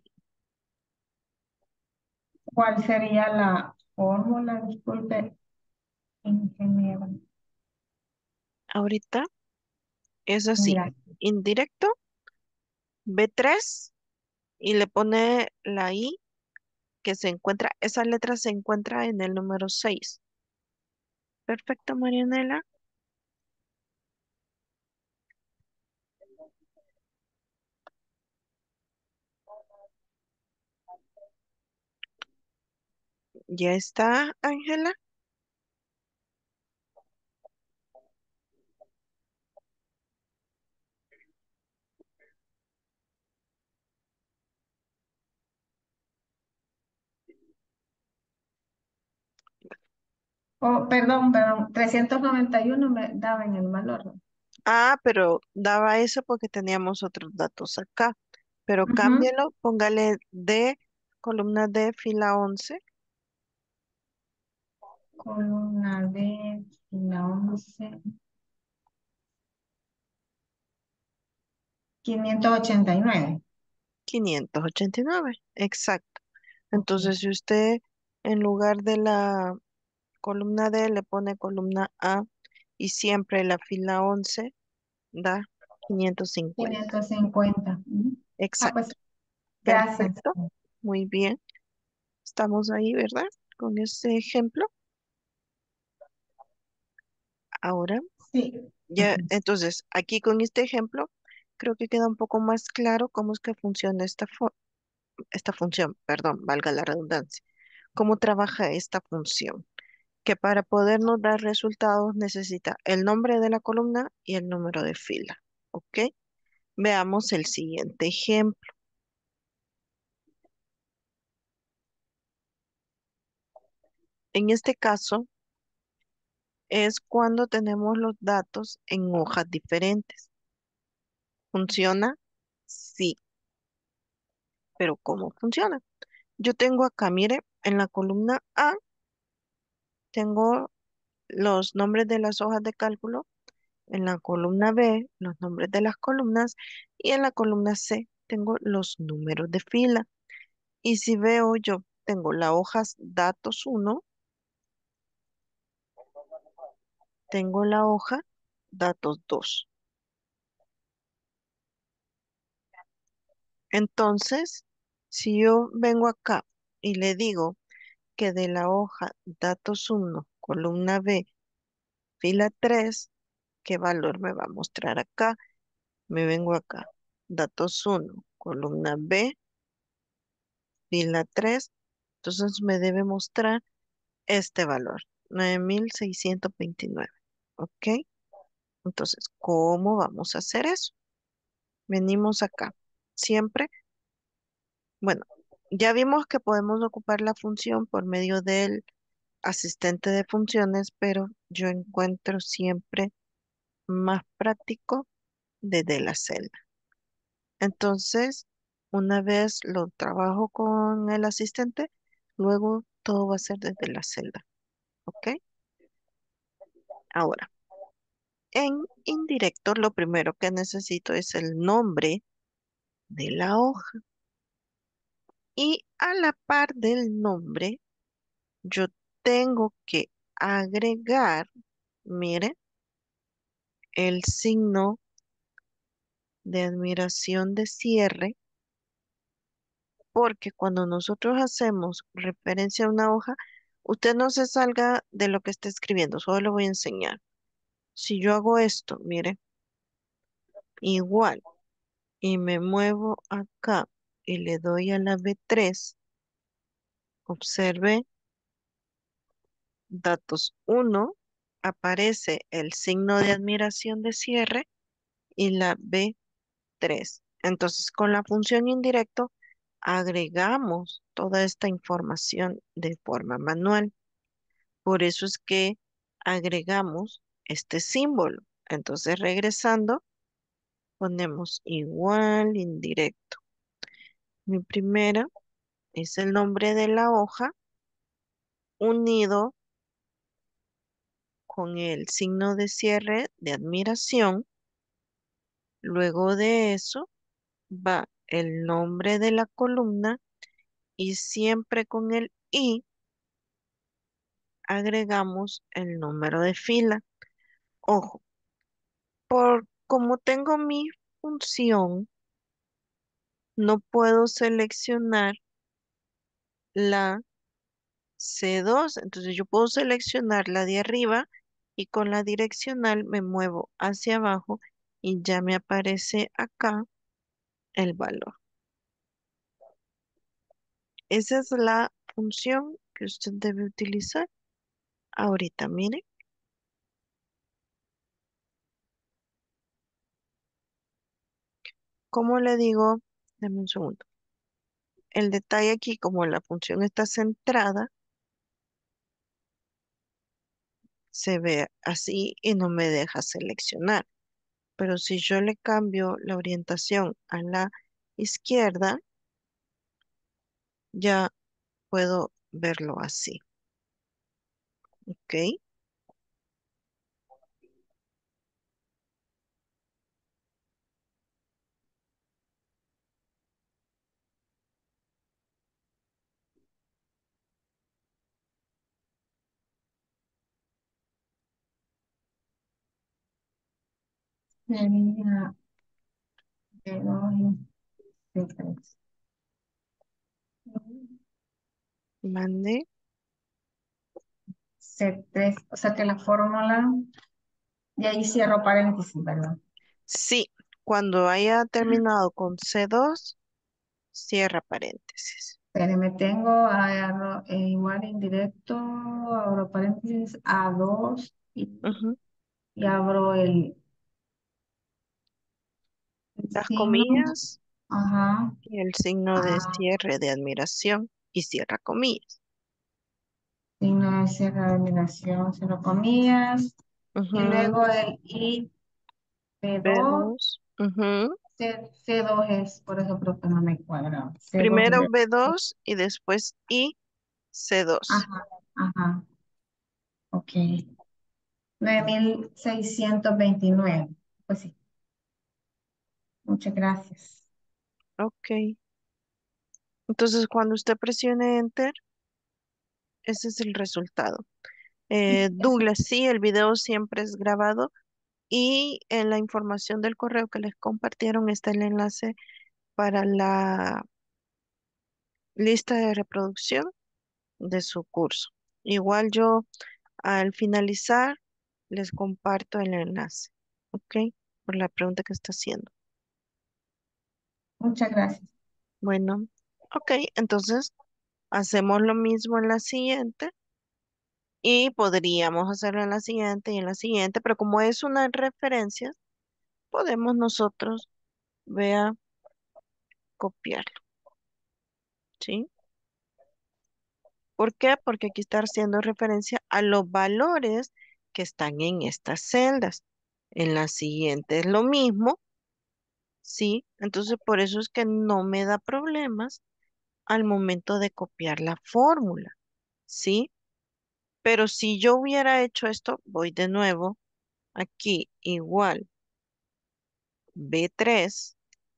¿Cuál sería la fórmula? Disculpe, ingeniero. Ahorita es así, Mira, indirecto, B3 y le pone la I que se encuentra, esa letra se encuentra en el número 6. Perfecto, Marianela. Ya está, Ángela. oh, perdón, 391 me daba en el valor, ¿no? Ah, pero daba eso porque teníamos otros datos acá. Pero Ujú. cámbialo, póngale D, columna D, fila 11, Columna D, la 11, 589. 589. Exacto. Ok. Entonces, si usted en lugar de la columna D le pone columna A y siempre la fila 11 da 550. 550. Ujú. Ah, Exacto. pues gracias. Perfecto. Muy bien. Estamos ahí, ¿verdad? Con ese ejemplo. Ahora, Sí. ya, entonces, aquí con este ejemplo, creo que queda un poco más claro cómo es que funciona esta función, perdón, valga la redundancia. Cómo trabaja esta función, que para podernos dar resultados necesita el nombre de la columna y el número de fila. ¿Ok? Veamos el siguiente ejemplo. En este caso, es cuando tenemos los datos en hojas diferentes. ¿Funciona? Sí, pero ¿cómo funciona? Yo tengo acá, mire, en la columna A tengo los nombres de las hojas de cálculo, en la columna B los nombres de las columnas y en la columna C tengo los números de fila. Y si veo yo, tengo la hoja datos 1, tengo la hoja datos 2. Entonces, si yo vengo acá y le digo que de la hoja datos 1, columna B, fila 3, ¿qué valor me va a mostrar acá? Me vengo acá, datos 1, columna B, fila 3, entonces me debe mostrar este valor, 9629. ¿Ok? Entonces, ¿cómo vamos a hacer eso? Venimos acá. Siempre, bueno, ya vimos que podemos ocupar la función por medio del asistente de funciones, pero yo encuentro siempre más práctico desde la celda. Entonces, una vez lo trabajo con el asistente, luego todo va a ser desde la celda. ¿Ok? Ahora, en indirecto, lo primero que necesito es el nombre de la hoja. Y a la par del nombre, yo tengo que agregar, mire, el signo de admiración de cierre, porque cuando nosotros hacemos referencia a una hoja, usted no se salga de lo que está escribiendo, solo le voy a enseñar. Si yo hago esto, mire, igual, y me muevo acá y le doy a la B3, observe, datos uno, aparece el signo de admiración de cierre y la B3. Entonces, con la función indirecto, agregamos toda esta información de forma manual. Por eso es que agregamos este símbolo. Entonces, regresando, ponemos igual indirecto. Mi primera es el nombre de la hoja unido con el signo de cierre de admiración. Luego de eso va el nombre de la columna y siempre con el I agregamos el número de fila. Ojo, por como tengo mi función, no puedo seleccionar la C2. Entonces yo puedo seleccionar la de arriba y con la direccional me muevo hacia abajo y ya me aparece acá el valor. Esa es la función que usted debe utilizar ahorita. Mire, como le digo, dame un segundo. El detalle aquí, como la función está centrada, se ve así y no me deja seleccionar. Pero si yo le cambio la orientación a la izquierda, ya puedo verlo así. ¿Ok? Sería B2 y B3. Mande. C3, o sea que la fórmula, y ahí cierro paréntesis, ¿verdad? Sí, cuando haya terminado con C2, cierra paréntesis. Pero me tengo igual indirecto, abro paréntesis, A2 Ujú. y abro el Las signo, comillas ajá, y el signo de ah, cierre de admiración y cierra comillas. signo de cierre de eliminación, cierro comillas, y Ujú. luego el I, B2, B2. Ujú. C2 es, por ejemplo, que no me cuadra, C2 Primero de, B2 y después I, C2. ajá, ajá, ok, 9629, pues sí, muchas gracias. Ok. Entonces, cuando usted presione Enter, ese es el resultado. Douglas, sí, el video siempre es grabado y en la información del correo que les compartieron está el enlace para la lista de reproducción de su curso. Igual yo al finalizar les comparto el enlace, ¿ok? Por la pregunta que está haciendo. Muchas gracias. Bueno, ok, entonces hacemos lo mismo en la siguiente y podríamos hacerlo en la siguiente y en la siguiente, pero como es una referencia, podemos nosotros, vea, copiarlo, ¿sí? ¿Por qué? Porque aquí está haciendo referencia a los valores que están en estas celdas. En la siguiente es lo mismo, ¿sí? Entonces por eso es que no me da problemas al momento de copiar la fórmula, ¿sí? Pero si yo hubiera hecho esto, voy de nuevo aquí igual B3,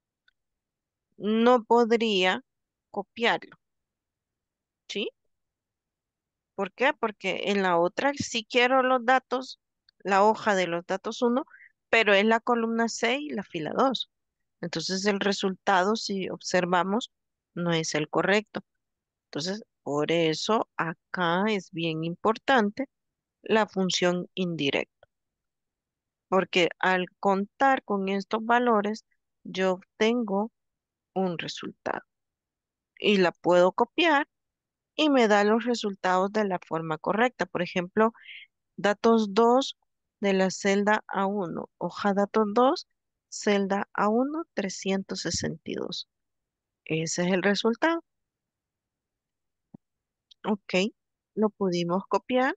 no podría copiarlo, ¿sí? ¿Por qué? Porque en la otra sí quiero los datos, la hoja de los datos uno, pero es la columna 6 y la fila 2. Entonces el resultado, si observamos, no es el correcto. Entonces, por eso acá es bien importante la función indirecta. porque al contar con estos valores, yo obtengo un resultado y la puedo copiar y me da los resultados de la forma correcta. Por ejemplo, datos 2 de la celda A1, hoja datos 2, celda A1, 362. Ese es el resultado. Ok, lo pudimos copiar.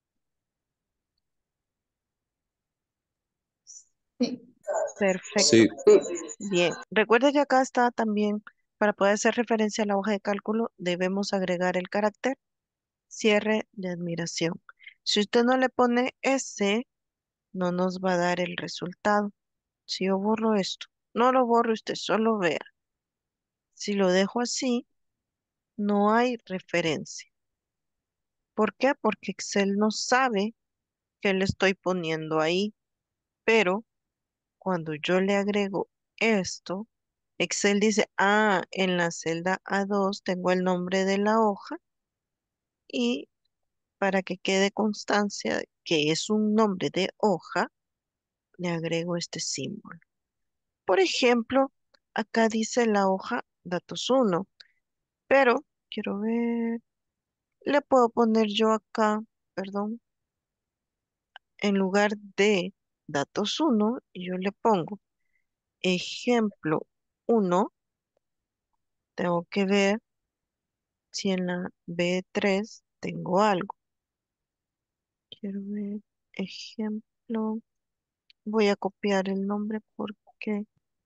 Sí. Perfecto. Sí, Bien. Recuerda que acá está también, para poder hacer referencia a la hoja de cálculo, debemos agregar el carácter cierre de admiración. Si usted no le pone ese, no nos va a dar el resultado. Si yo borro esto, no lo borre usted, solo vea. Si lo dejo así, no hay referencia. ¿Por qué? Porque Excel no sabe qué le estoy poniendo ahí, pero cuando yo le agrego esto, Excel dice, ah, en la celda A2 tengo el nombre de la hoja y para que quede constancia de que es un nombre de hoja, le agrego este símbolo. Por ejemplo, acá dice la hoja datos 1, pero quiero ver, le puedo poner yo acá, perdón, en lugar de datos 1, yo le pongo ejemplo 1, tengo que ver si en la B3 tengo algo. Quiero ver, ejemplo, voy a copiar el nombre porque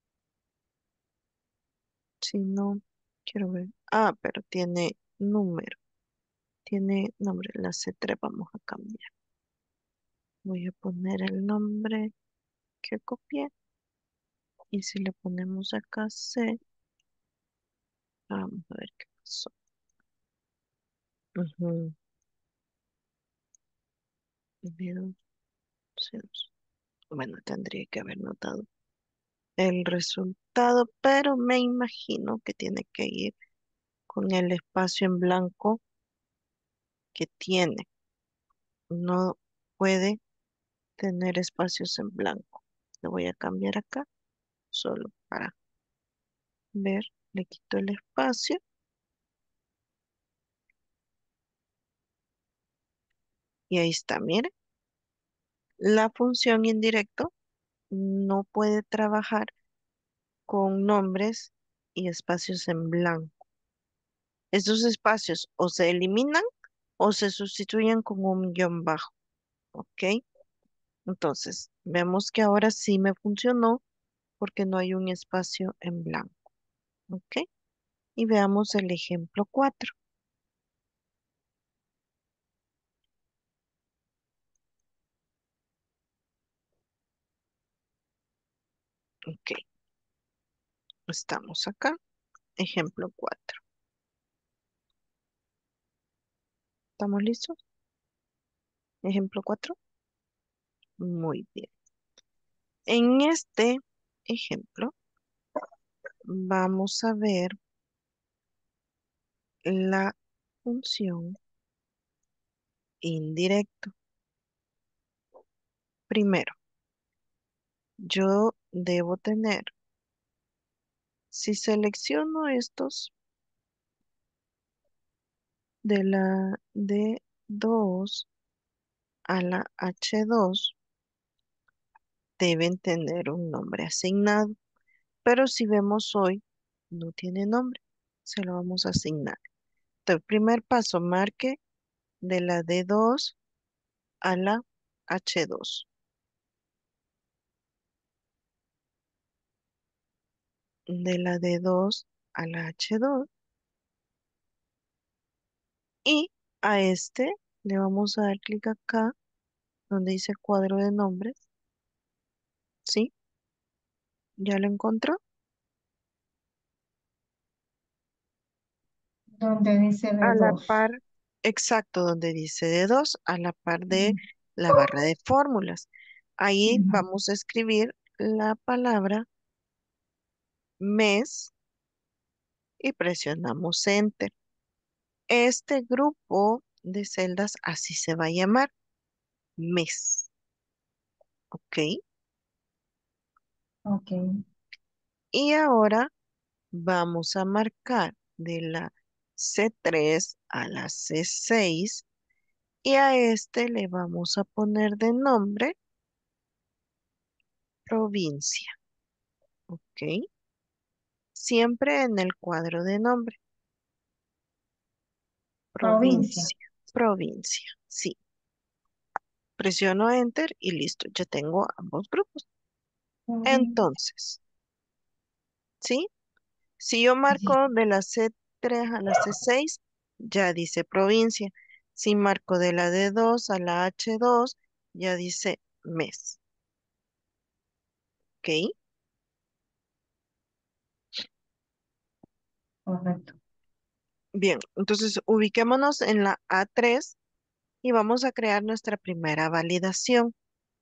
si no, quiero ver. Ah, pero tiene número, tiene nombre, la C3 vamos a cambiar. Voy a poner el nombre que copié y si le ponemos acá C, vamos a ver qué pasó. Ujú, B2, C2. Bueno, tendría que haber notado el resultado, pero me imagino que tiene que ir con el espacio en blanco que tiene. No puede tener espacios en blanco. Lo voy a cambiar acá, solo para ver. Le quito el espacio y ahí está, mire. La función indirecto no puede trabajar con nombres y espacios en blanco. Estos espacios o se eliminan o se sustituyen con un guión bajo, ¿ok? Entonces, vemos que ahora sí me funcionó porque no hay un espacio en blanco, ¿ok? Y veamos el ejemplo 4. Ok, estamos acá, ejemplo 4. ¿Estamos listos? Ejemplo 4. Muy bien. En este ejemplo vamos a ver la función indirecto. Primero, yo debo tener, si selecciono estos de la D2 a la H2, deben tener un nombre asignado. Pero si vemos hoy, no tiene nombre, se lo vamos a asignar. Entonces, primer paso, marque de la D2 a la H2. De la D2 a la H2. Y a este le vamos a dar clic acá, donde dice cuadro de nombres. ¿Sí? ¿Ya lo encontró? Donde dice A b la dos. par, exacto, donde dice D2, a la par de la barra de fórmulas. Ahí Ujú. vamos a escribir la palabra mes y presionamos Enter. Este grupo de celdas así se va a llamar, mes. ¿Ok? Ok. Y ahora vamos a marcar de la C3 a la C6 y a este le vamos a poner de nombre provincia. ¿Ok? Siempre en el cuadro de nombre. Provincia. Provincia. Provincia. Sí. Presiono Enter y listo. Ya tengo ambos grupos. Entonces, ¿sí? Si yo marco de la C3 a la C6, ya dice provincia. Si marco de la D2 a la H2, ya dice mes. ¿Ok? Correcto. Bien, entonces ubiquémonos en la A3 y vamos a crear nuestra primera validación.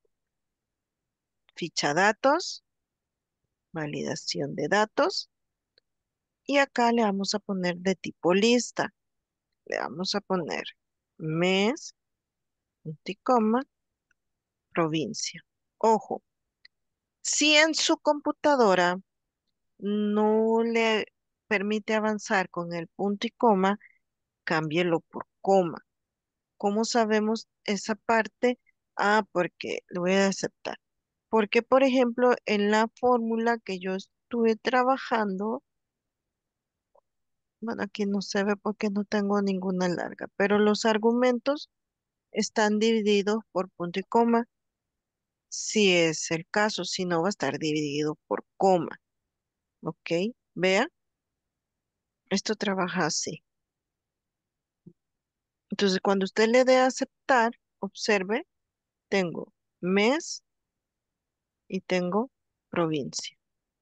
Ficha datos, validación de datos. Y acá le vamos a poner de tipo lista. Le vamos a poner mes, punto y coma, provincia. Ojo, si en su computadora no le permite avanzar con el punto y coma, cámbielo por coma. ¿Cómo sabemos esa parte? Ah, porque lo voy a aceptar. Porque, por ejemplo, en la fórmula que yo estuve trabajando, bueno, aquí no se ve porque no tengo ninguna larga, pero los argumentos están divididos por punto y coma, si es el caso, si no va a estar dividido por coma, ¿ok? Vea, esto trabaja así. Entonces, cuando usted le dé a aceptar, observe, tengo mes y tengo provincia,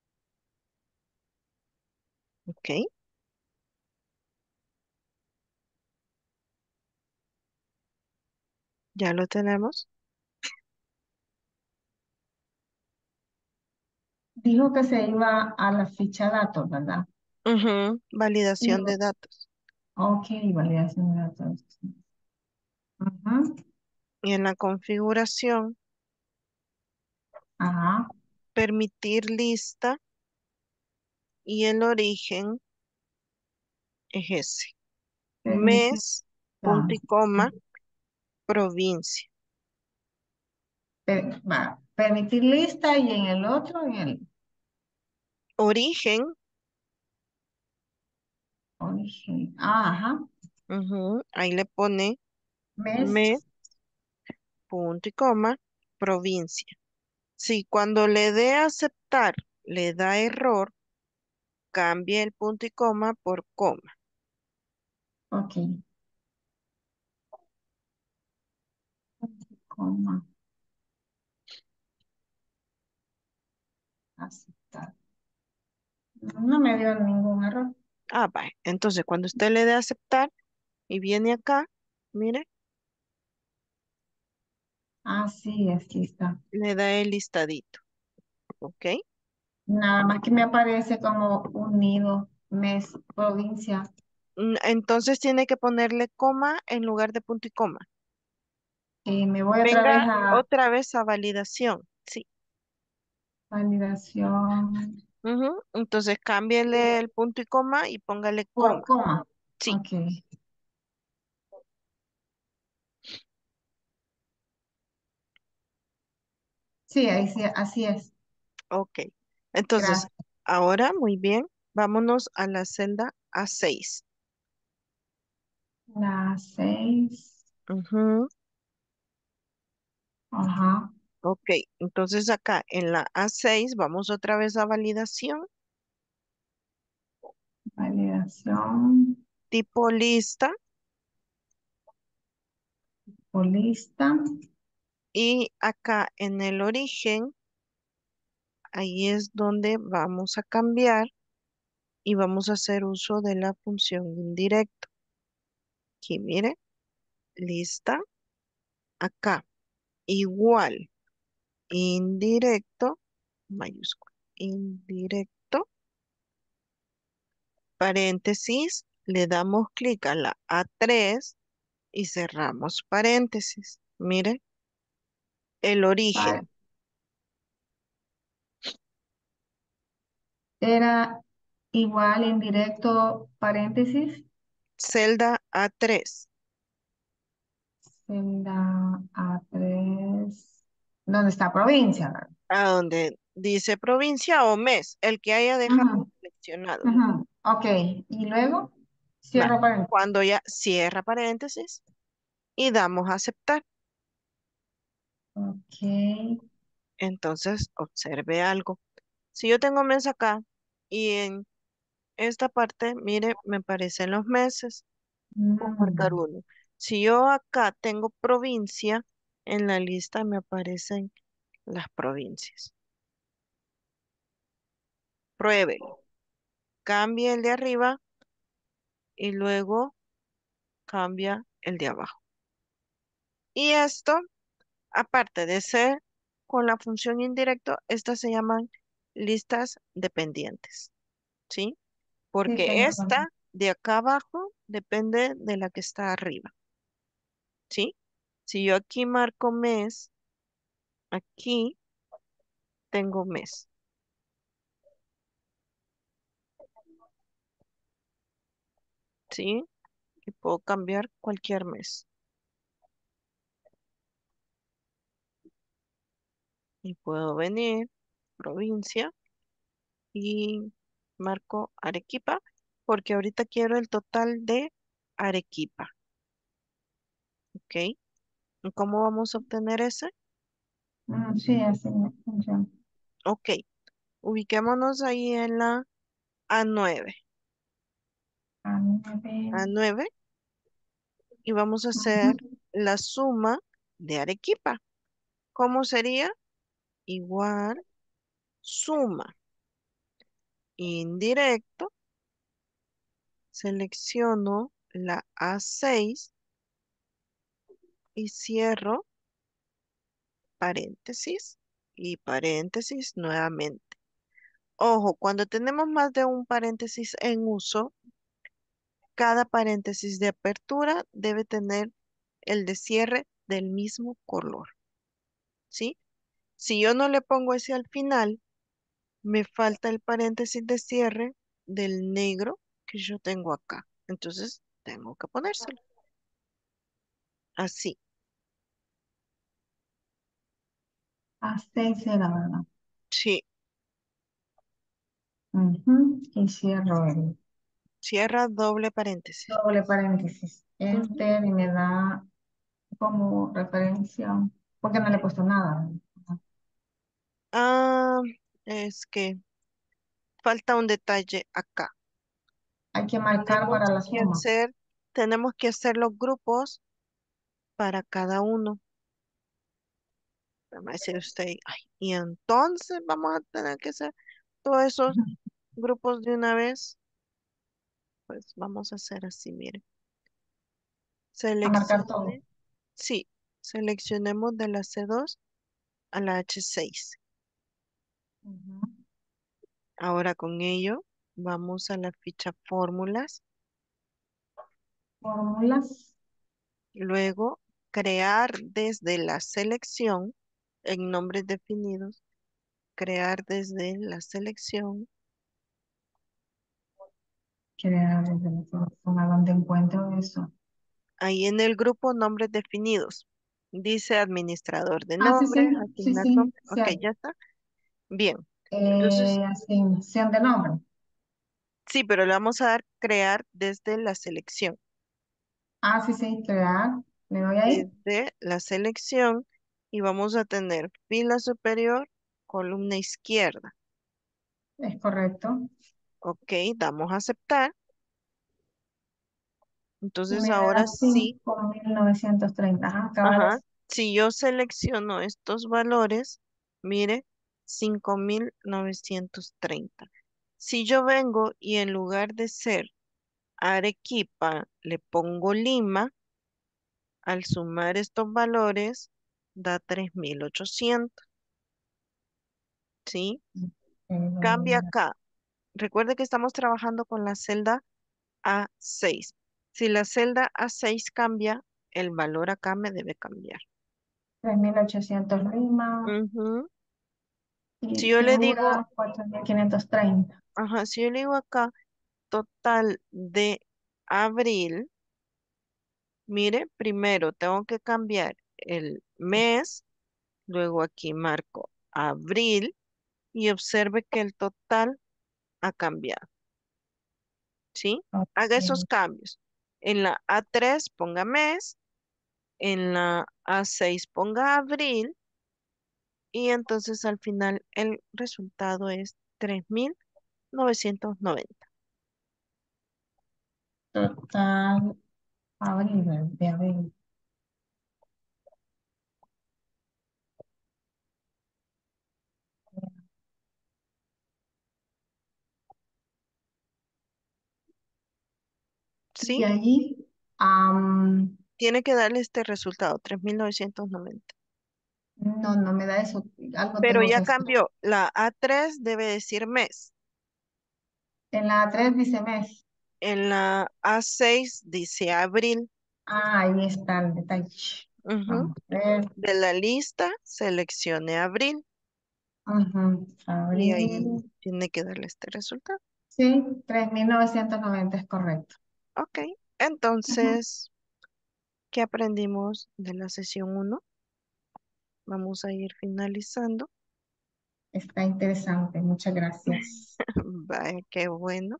¿ok? Ya lo tenemos. Dijo que se iba a la ficha datos, ¿verdad? Ujú, Y, validación de datos. ok, validación de datos. Ujú. Y en la configuración, Ajá. permitir lista y el origen es ese. Permitir, Mes, punto ah, y coma, provincia. permitir lista y en el otro, en el Origen, origen. Ah, ajá. ujú, ahí le pone Mes. mes, punto y coma, provincia. Si cuando le dé a aceptar le da error, cambie el punto y coma por coma. Ok. Coma. Aceptar. No me dio ningún error. Ah, vaya. Entonces, cuando usted le dé a aceptar y viene acá, mire, Ah, sí, aquí está. le da el listadito. ¿Ok? Nada más que me aparece como unido, mes, provincia. Entonces tiene que ponerle coma en lugar de punto y coma. Y me voy otra vez Venga a otra vez a validación. Sí. validación Ujú, entonces cámbiele el punto y coma y póngale por coma. coma. Sí. Ok. Sí, ahí sí, así es. Ok. Entonces, Gracias. ahora muy bien. Vámonos a la celda A6. La 6. Ujú, Ajá. ok. Entonces acá en la A6 vamos otra vez a validación. Validación Tipo lista. por lista. Y acá en el origen, ahí es donde vamos a cambiar y vamos a hacer uso de la función indirecto. Aquí, mire, lista, acá, igual, indirecto, mayúscula, indirecto, paréntesis, le damos clic a la A3 y cerramos paréntesis. Mire, el Pa- origen. Era igual, indirecto, paréntesis, Celda A3. celda A3, ¿dónde está provincia? ¿Verdad? A donde dice provincia o mes, el que haya dejado Ujú, seleccionado. ujú. Ok, y luego Va. cierro paréntesis. Cuando ya cierra paréntesis y damos a aceptar. Ok, Entonces, observe algo. Si yo tengo mes acá y en esta parte, mire, me aparecen los meses. Puedo marcar mm, uno. Si yo acá tengo provincia, en la lista me aparecen las provincias. Pruébelo. Cambia el de arriba y luego cambia el de abajo. Y esto, aparte de ser con la función indirecto, estas se llaman listas dependientes, ¿sí? sí, Porque tengo. esta de acá abajo depende de la que está arriba, ¿sí? Si yo aquí marco mes, aquí tengo mes, ¿sí? Y puedo cambiar cualquier mes. Y puedo venir, provincia, y marco Arequipa, porque ahorita quiero el total de Arequipa, ¿ok? ¿Y cómo vamos a obtener ese? Sí, así me funciona. Ok, ubiquémonos ahí en la A9. A9. A9 y vamos a hacer Ujú. la suma de Arequipa. ¿Cómo sería? Igual suma indirecto, selecciono la A6 y cierro paréntesis y paréntesis nuevamente. Ojo, cuando tenemos más de un paréntesis en uso, cada paréntesis de apertura debe tener el de cierre del mismo color, ¿sí? Si yo no le pongo ese al final, me falta el paréntesis de cierre del negro que yo tengo acá. Entonces, tengo que ponérselo. Así, A6 era, ¿verdad? sí, Ujú. Y cierro el cierra doble paréntesis. doble paréntesis. Ujú. Enter y me da como referencia, porque no le he puesto nada. Ah, es que falta un detalle acá. Hay que marcar Tenemos para la que suma. hacer, tenemos que hacer los grupos para cada uno. Me va a decir usted, ay, y entonces vamos a tener que hacer todos esos grupos de una vez. Pues vamos a hacer así, mire. A marcar todo. Seleccione, sí, seleccionemos de la C2 a la H6. Ujú. Ahora con ello, vamos a la ficha fórmulas. Fórmulas. Luego, crear desde la selección en nombres definidos. Crear desde la selección. Crear desde la zona donde encuentro eso. Ahí en el grupo nombres definidos. Dice administrador de Ah, sí, nombres, sí, sí, asignar sí, nombre. Ok, cierto. ya está. Bien. Entonces, Asignación de nombre. sí, pero le vamos a dar crear desde la selección. Ah, sí, sí, crear. Le doy ahí. Desde la selección y vamos a tener fila superior, columna izquierda. Es correcto. Ok, damos a aceptar. Y Entonces me ahora da sí, 5.930. Ajá, ajá, cabales. si yo selecciono estos valores, mire, 5.930. Si yo vengo y en lugar de ser Arequipa le pongo Lima, al sumar estos valores da 3.800, ¿sí? Cambia acá. Recuerde que estamos trabajando con la celda A6. Si la celda A6 cambia, el valor acá me debe cambiar. 3.800 Lima. Ujú. Si Y yo le digo, figura 4.530. ajá, si yo le digo acá, total de abril, mire, primero tengo que cambiar el mes, luego aquí marco abril y observe que el total ha cambiado, ¿sí? Haga esos Ok. cambios. En la A3 ponga mes, en la A6 ponga abril y entonces al final el resultado es 3.990. Total, abril, de abril. Y ¿Sí? allí, Tiene que darle este resultado, 3.990. no, no me da eso. Algo Pero tengo ya que hacer. cambió. La A3 debe decir mes. En la 3 dice mes. En la A6 dice abril. Ah, ahí está el detalle. Ujú. Vamos a ver. De la lista, seleccione abril Ujú, y ahí abril. tiene que darle este resultado. Sí, 3.990 es correcto. Ok, Ujú. entonces, ¿qué aprendimos de la sesión 1? Vamos a ir finalizando. Está interesante. Muchas gracias. Vaya, qué bueno.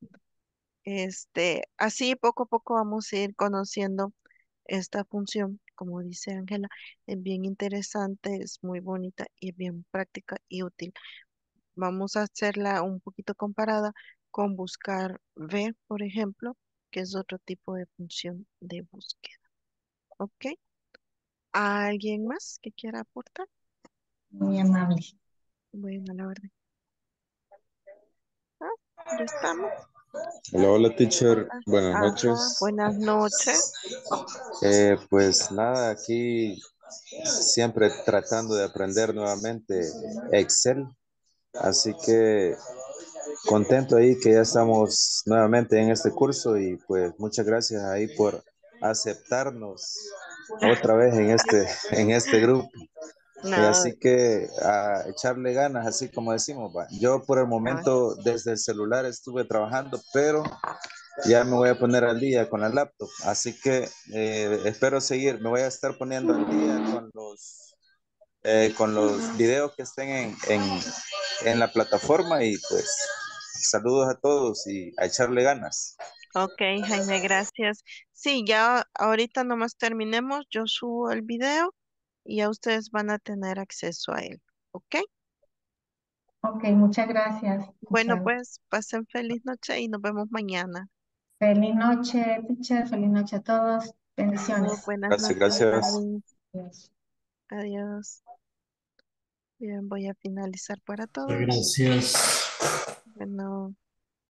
Así poco a poco vamos a ir conociendo esta función. Como dice Ángela, es bien interesante, es muy bonita y es bien práctica y útil. Vamos a hacerla un poquito comparada con buscar V, por ejemplo, que es otro tipo de función de búsqueda. ¿Ok? ¿Alguien más que quiera aportar? Muy amable. Bueno, la verdad. Ah, ya estamos. Hola, hola, teacher. Hola. Buenas Ajá, noches. buenas noches. Pues nada, aquí siempre tratando de aprender nuevamente Excel. Así que contento ahí que ya estamos nuevamente en este curso y pues muchas gracias ahí por aceptarnos otra vez en este grupo. Y No, así que a echarle ganas, así como decimos, va. Yo por el ah, momento desde el celular estuve trabajando, pero ya me voy a poner al día con la laptop, así que espero seguir. Me voy a estar poniendo al día con los videos que estén en la plataforma y pues saludos a todos y a echarle ganas. ok, Jaime, gracias. Sí, ya ahorita nomás terminemos, yo subo el video y ya ustedes van a tener acceso a él. ¿Ok? Ok, muchas gracias. Bueno, pues pasen feliz noche y nos vemos mañana. Feliz noche, teacher. Feliz noche a todos. Chao, Bendiciones. buenas Gracias, noches, gracias. Gaby. Adiós. Adiós. Bien, voy a finalizar para todos. Gracias. Bueno.